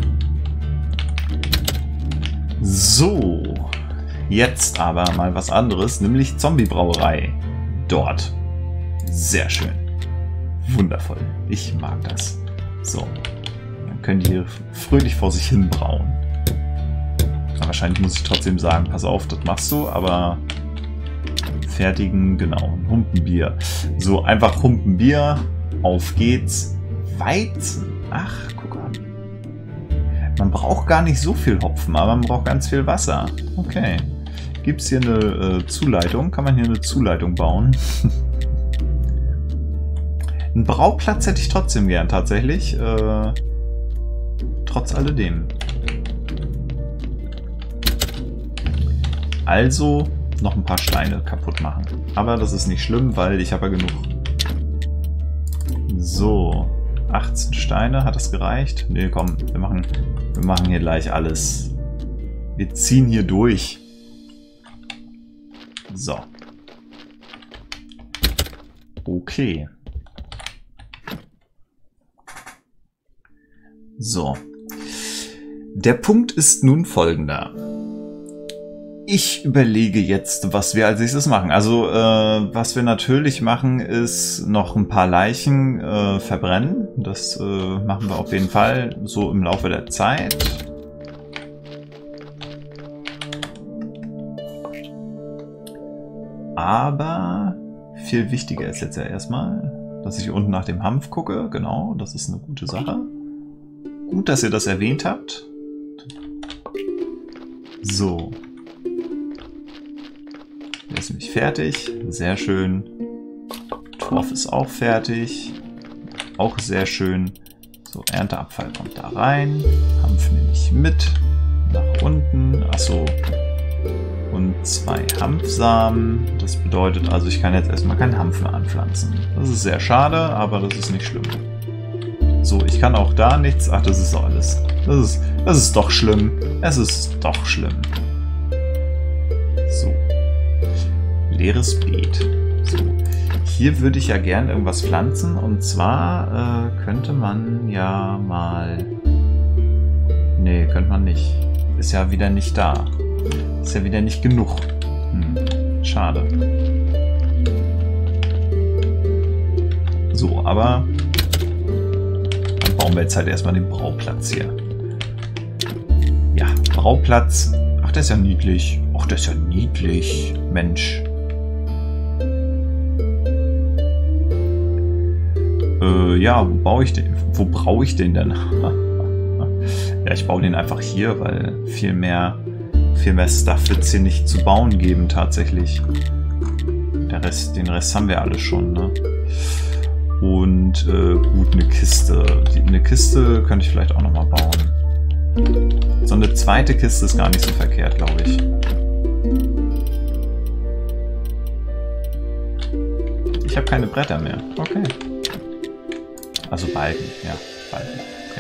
So, jetzt aber mal was anderes, nämlich Zombie-Brauerei. Dort. Sehr schön. Wundervoll. Ich mag das. So, dann können die fröhlich vor sich hin brauen. Aber wahrscheinlich muss ich trotzdem sagen, pass auf, das machst du, aber fertigen, genau, ein Humpenbier. So, einfach Humpenbier, auf geht's. Weizen, ach, guck an. Man braucht gar nicht so viel Hopfen, aber man braucht ganz viel Wasser. Okay. Gibt es hier eine Zuleitung? Kann man hier eine Zuleitung bauen? Einen Brauplatz hätte ich trotzdem gern, tatsächlich. Trotz alledem. Also noch ein paar Steine kaputt machen. Aber das ist nicht schlimm, weil ich habe ja genug. So, 18 Steine, hat das gereicht? Ne, komm, wir machen hier gleich alles. Wir ziehen hier durch. So. Okay. So. Der Punkt ist nun folgender. Ich überlege jetzt, was wir als nächstes machen. Also, was wir natürlich machen, ist noch ein paar Leichen verbrennen. Das machen wir auf jeden Fall so im Laufe der Zeit. Aber viel wichtiger ist jetzt ja erstmal, dass ich unten nach dem Hanf gucke. Genau, das ist eine gute Sache. Gut, dass ihr das erwähnt habt. So. Der ist nämlich fertig. Sehr schön. Torf ist auch fertig. Auch sehr schön. So, Ernteabfall kommt da rein. Hanf nehme ich mit. Nach unten. Achso. Und 2 Hanfsamen. Das bedeutet also, ich kann jetzt erstmal keinen Hanf mehr anpflanzen. Das ist sehr schade, aber das ist nicht schlimm. So, ich kann auch da nichts. Ach, das ist doch alles. Das ist doch schlimm. Es ist doch schlimm. So. Leeres Beet. So. Hier würde ich ja gern irgendwas pflanzen. Und zwar könnte man ja mal... Nee, könnte man nicht. Ist ja wieder nicht da. Ist ja wieder nicht genug. Schade. So, aber dann bauen wir jetzt halt erstmal den Brauplatz hier. Ja, Brauplatz. Ach, der ist ja niedlich. Ach, der ist ja niedlich. Mensch. Ja, wo baue ich den? Wo brauche ich den denn? Ja, ich baue den einfach hier, weil viel mehr Stuff wird es hier nicht zu bauen geben, tatsächlich. Den Rest haben wir alle schon, ne? Und gut, eine Kiste. Eine Kiste könnte ich vielleicht auch nochmal bauen. So eine zweite Kiste ist gar nicht so verkehrt, glaube ich. Ich habe keine Bretter mehr. Okay. Also Balken, ja, Balken.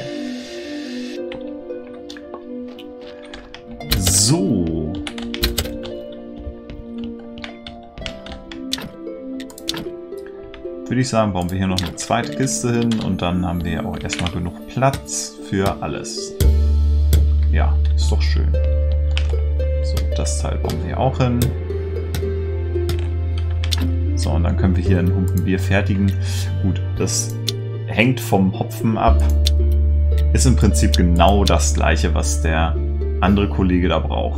Okay. So. Würde ich sagen, bauen wir hier noch eine zweite Kiste hin und dann haben wir auch erstmal genug Platz für alles. Ja, ist doch schön. So, das Teil bauen wir hier auch hin. So, und dann können wir hier ein Humpen Bier fertigen. Gut, das hängt vom Hopfen ab. Ist im Prinzip genau das gleiche, was der andere Kollege da braucht.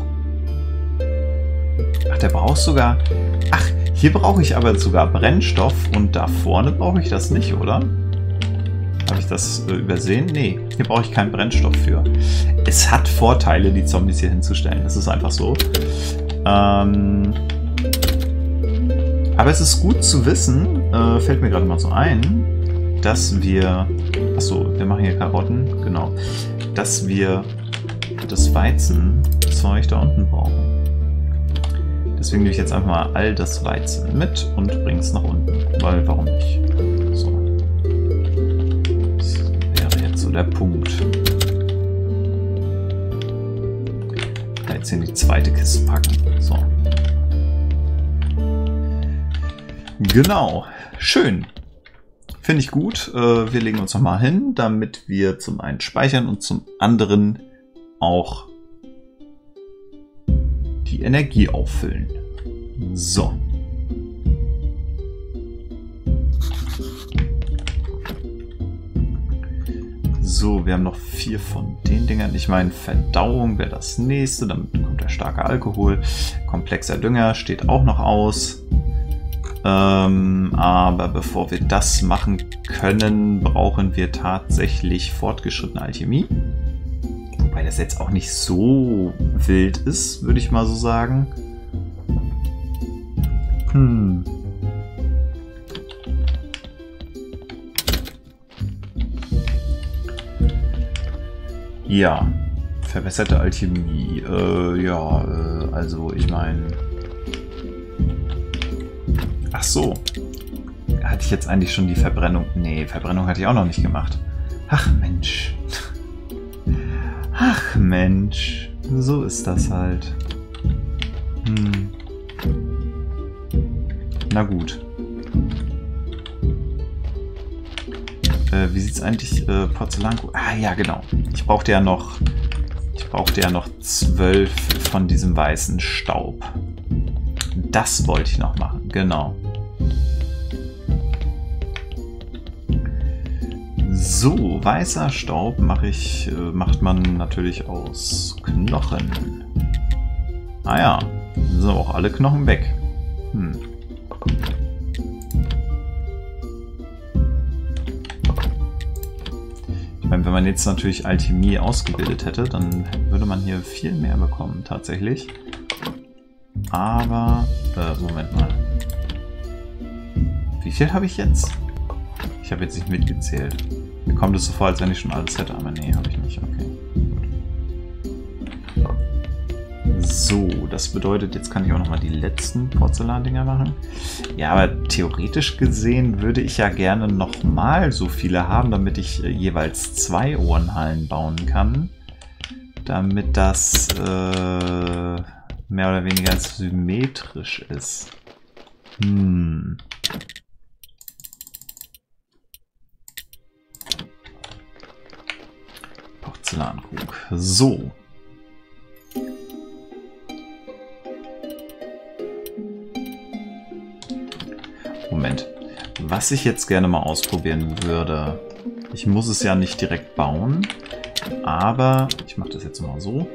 Ach, der braucht sogar... Ach, hier brauche ich aber sogar Brennstoff und da vorne brauche ich das nicht, oder? Habe ich das übersehen? Nee, hier brauche ich keinen Brennstoff für. Es hat Vorteile, die Zombies hier hinzustellen. Das ist einfach so. Aber es ist gut zu wissen, fällt mir gerade mal so ein, dass wir... Achso, wir machen hier Karotten, genau. Dass wir das Weizenzeug da unten brauchen. Deswegen nehme ich jetzt einfach mal all das Weizen mit und bringe es nach unten. Weil, warum nicht? So. Das wäre jetzt so der Punkt. Jetzt in die zweite Kiste packen. So. Genau. Schön. Finde ich gut. Wir legen uns nochmal hin, damit wir zum einen speichern und zum anderen auch die Energie auffüllen. So. So, wir haben noch 4 von den Dingern. Ich meine, Verdauung wäre das nächste. Damit kommt der starke Alkohol. Komplexer Dünger steht auch noch aus. Aber bevor wir das machen können, brauchen wir tatsächlich fortgeschrittene Alchemie. Wobei das jetzt auch nicht so wild ist, würde ich mal so sagen. Ja, verbesserte Alchemie. Also ich meine... Ach so. Hatte ich jetzt eigentlich schon die Verbrennung? Nee, Verbrennung hatte ich auch noch nicht gemacht. Ach Mensch. Ach Mensch. So ist das halt. Na gut. Wie sieht's eigentlich Porzellan? Ah ja, genau. Ich brauchte ja noch 12 von diesem weißen Staub. Das wollte ich noch machen, genau. So, weißer Staub macht man natürlich aus Knochen. Ah ja, sind aber auch alle Knochen weg. Ich meine, wenn man jetzt natürlich Alchemie ausgebildet hätte, dann würde man hier viel mehr bekommen, tatsächlich. Aber, Moment mal. Wie viel habe ich jetzt? Ich habe jetzt nicht mitgezählt. Mir kommt es so vor, als wenn ich schon alles hätte, aber nee, habe ich nicht. Okay. So, das bedeutet, jetzt kann ich auch nochmal die letzten Porzellandinger machen. Ja, aber theoretisch gesehen würde ich ja gerne nochmal so viele haben, damit ich jeweils 2 Ohrenhallen bauen kann. Damit das mehr oder weniger symmetrisch ist. Porzellankrug. So. Moment. Was ich jetzt gerne mal ausprobieren würde. Ich muss es ja nicht direkt bauen. Aber ich mache das jetzt mal so.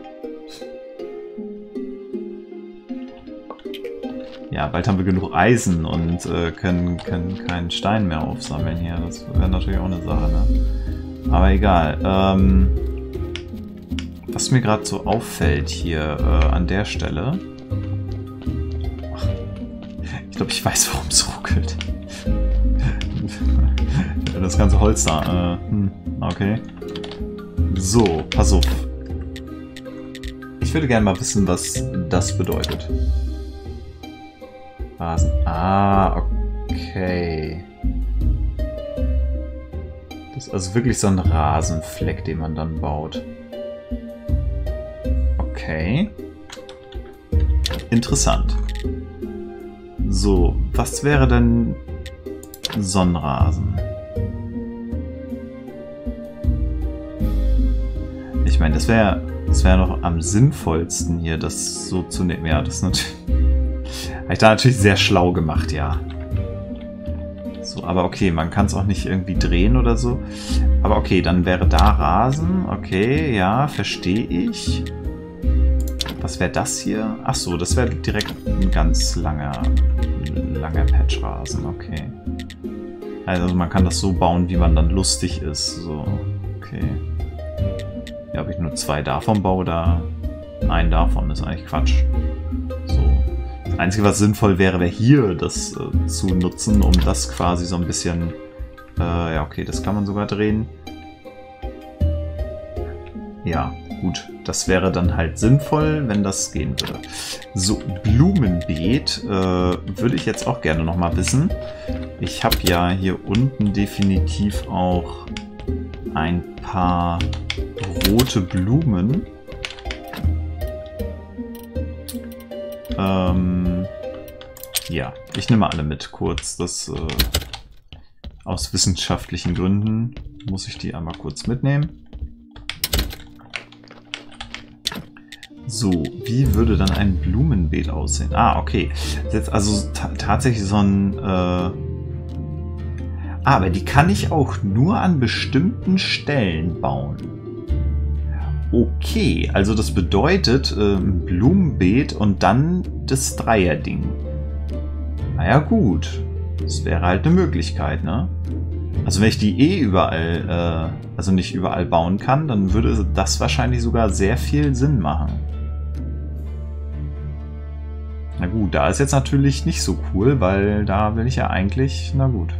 Ja, bald haben wir genug Eisen und können keinen Stein mehr aufsammeln hier. Das wäre natürlich auch eine Sache, ne? Aber egal. Was mir gerade so auffällt hier an der Stelle. Ach, ich glaube, ich weiß, warum es ruckelt. Das ganze Holz da. Okay. So, pass auf. Ich würde gerne mal wissen, was das bedeutet. Rasen. Ah, okay. Das ist also wirklich so ein Rasenfleck, den man dann baut. Okay. Interessant. So, was wäre denn Sonnenrasen? Ich meine, das wäre noch am sinnvollsten hier, das so zu nehmen. Ja, das ist natürlich... Habe ich da natürlich sehr schlau gemacht, ja. So, aber okay, man kann es auch nicht irgendwie drehen oder so. Aber okay, dann wäre da Rasen. Okay, ja, verstehe ich. Was wäre das hier? Ach so, das wäre direkt ein ganz langer Patchrasen. Okay. Also man kann das so bauen, wie man dann lustig ist. So, okay. Ja, ob ich nur 2 davon baue oder einen davon, ist eigentlich Quatsch. So. Das Einzige, was sinnvoll wäre, wäre hier das zu nutzen, um das quasi so ein bisschen... ja, okay, das kann man sogar drehen. Ja, gut. Das wäre dann halt sinnvoll, wenn das gehen würde. So, Blumenbeet würde ich jetzt auch gerne nochmal wissen. Ich habe ja hier unten definitiv auch ein paar rote Blumen. Ja, ich nehme alle mit kurz. Das aus wissenschaftlichen Gründen muss ich die einmal kurz mitnehmen. So, wie würde dann ein Blumenbeet aussehen? Ah, okay. Das ist jetzt also tatsächlich so ein... Aber die kann ich auch nur an bestimmten Stellen bauen. Okay, also das bedeutet ein Blumenbeet und dann das Dreierding. Naja gut, das wäre halt eine Möglichkeit, ne? Also wenn ich die überall, also nicht überall bauen kann, dann würde das wahrscheinlich sogar sehr viel Sinn machen. Na gut, da ist jetzt natürlich nicht so cool, weil da will ich ja eigentlich, na gut.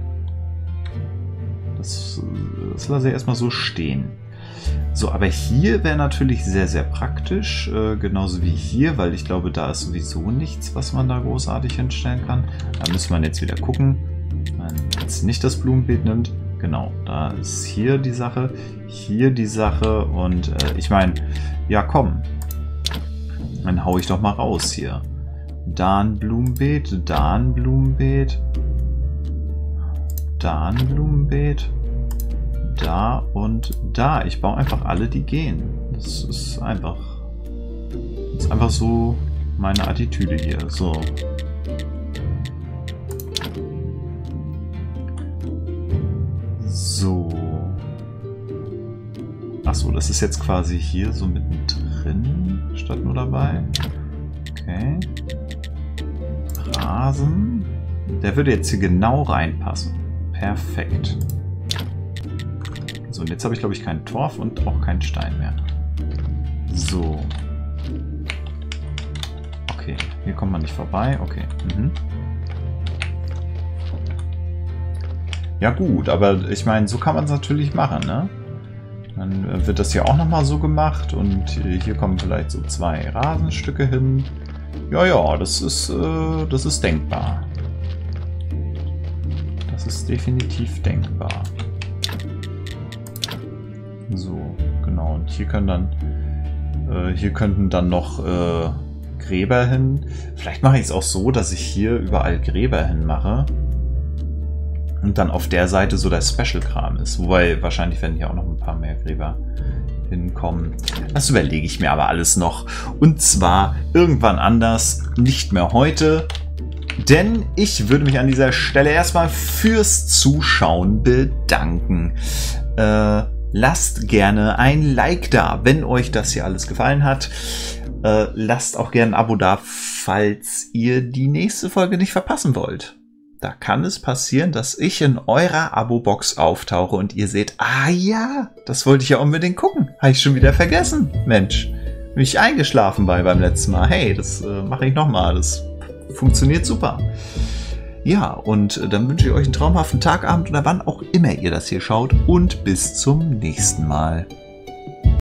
Das lasse ich erstmal so stehen. So, aber hier wäre natürlich sehr, sehr praktisch, genauso wie hier, weil ich glaube, da ist sowieso nichts, was man da großartig hinstellen kann. Da müsste man jetzt wieder gucken, wenn man jetzt nicht das Blumenbeet nimmt. Genau, da ist hier die Sache und ich meine, ja komm, dann hau ich doch mal raus hier. Da ein Blumenbeet, da ein Blumenbeet, da ein Blumenbeet, da und da. Ich baue einfach alle, die gehen. Das ist einfach so meine Attitüde hier. So. So. Achso, das ist jetzt quasi hier so mittendrin, statt nur dabei. Okay. Rasen. Der würde jetzt hier genau reinpassen. Perfekt. So, und jetzt habe ich, glaube ich, keinen Torf und auch keinen Stein mehr. So. Okay, hier kommt man nicht vorbei. Okay. Ja gut, aber ich meine, so kann man es natürlich machen, ne? Dann wird das hier auch nochmal so gemacht und hier kommen vielleicht so 2 Rasenstücke hin. Ja, das ist denkbar. Das ist definitiv denkbar. So, genau. Und hier könnten dann noch Gräber hin. Vielleicht mache ich es auch so, dass ich hier überall Gräber hinmache. Und dann auf der Seite so der Special-Kram ist. Wobei wahrscheinlich werden hier auch noch ein paar mehr Gräber hinkommen. Das überlege ich mir aber alles noch. Und zwar irgendwann anders, nicht mehr heute. Denn ich würde mich an dieser Stelle erstmal fürs Zuschauen bedanken. Lasst gerne ein Like da, wenn euch das hier alles gefallen hat. Lasst auch gerne ein Abo da, falls ihr die nächste Folge nicht verpassen wollt. Da kann es passieren, dass ich in eurer Abo-Box auftauche und ihr seht, ah ja, das wollte ich ja unbedingt gucken. Habe ich schon wieder vergessen. Mensch, bin ich eingeschlafen beim letzten Mal. Hey, das mache ich nochmal. Das funktioniert super. Ja, und dann wünsche ich euch einen traumhaften Tagabend oder wann auch immer ihr das hier schaut und bis zum nächsten Mal.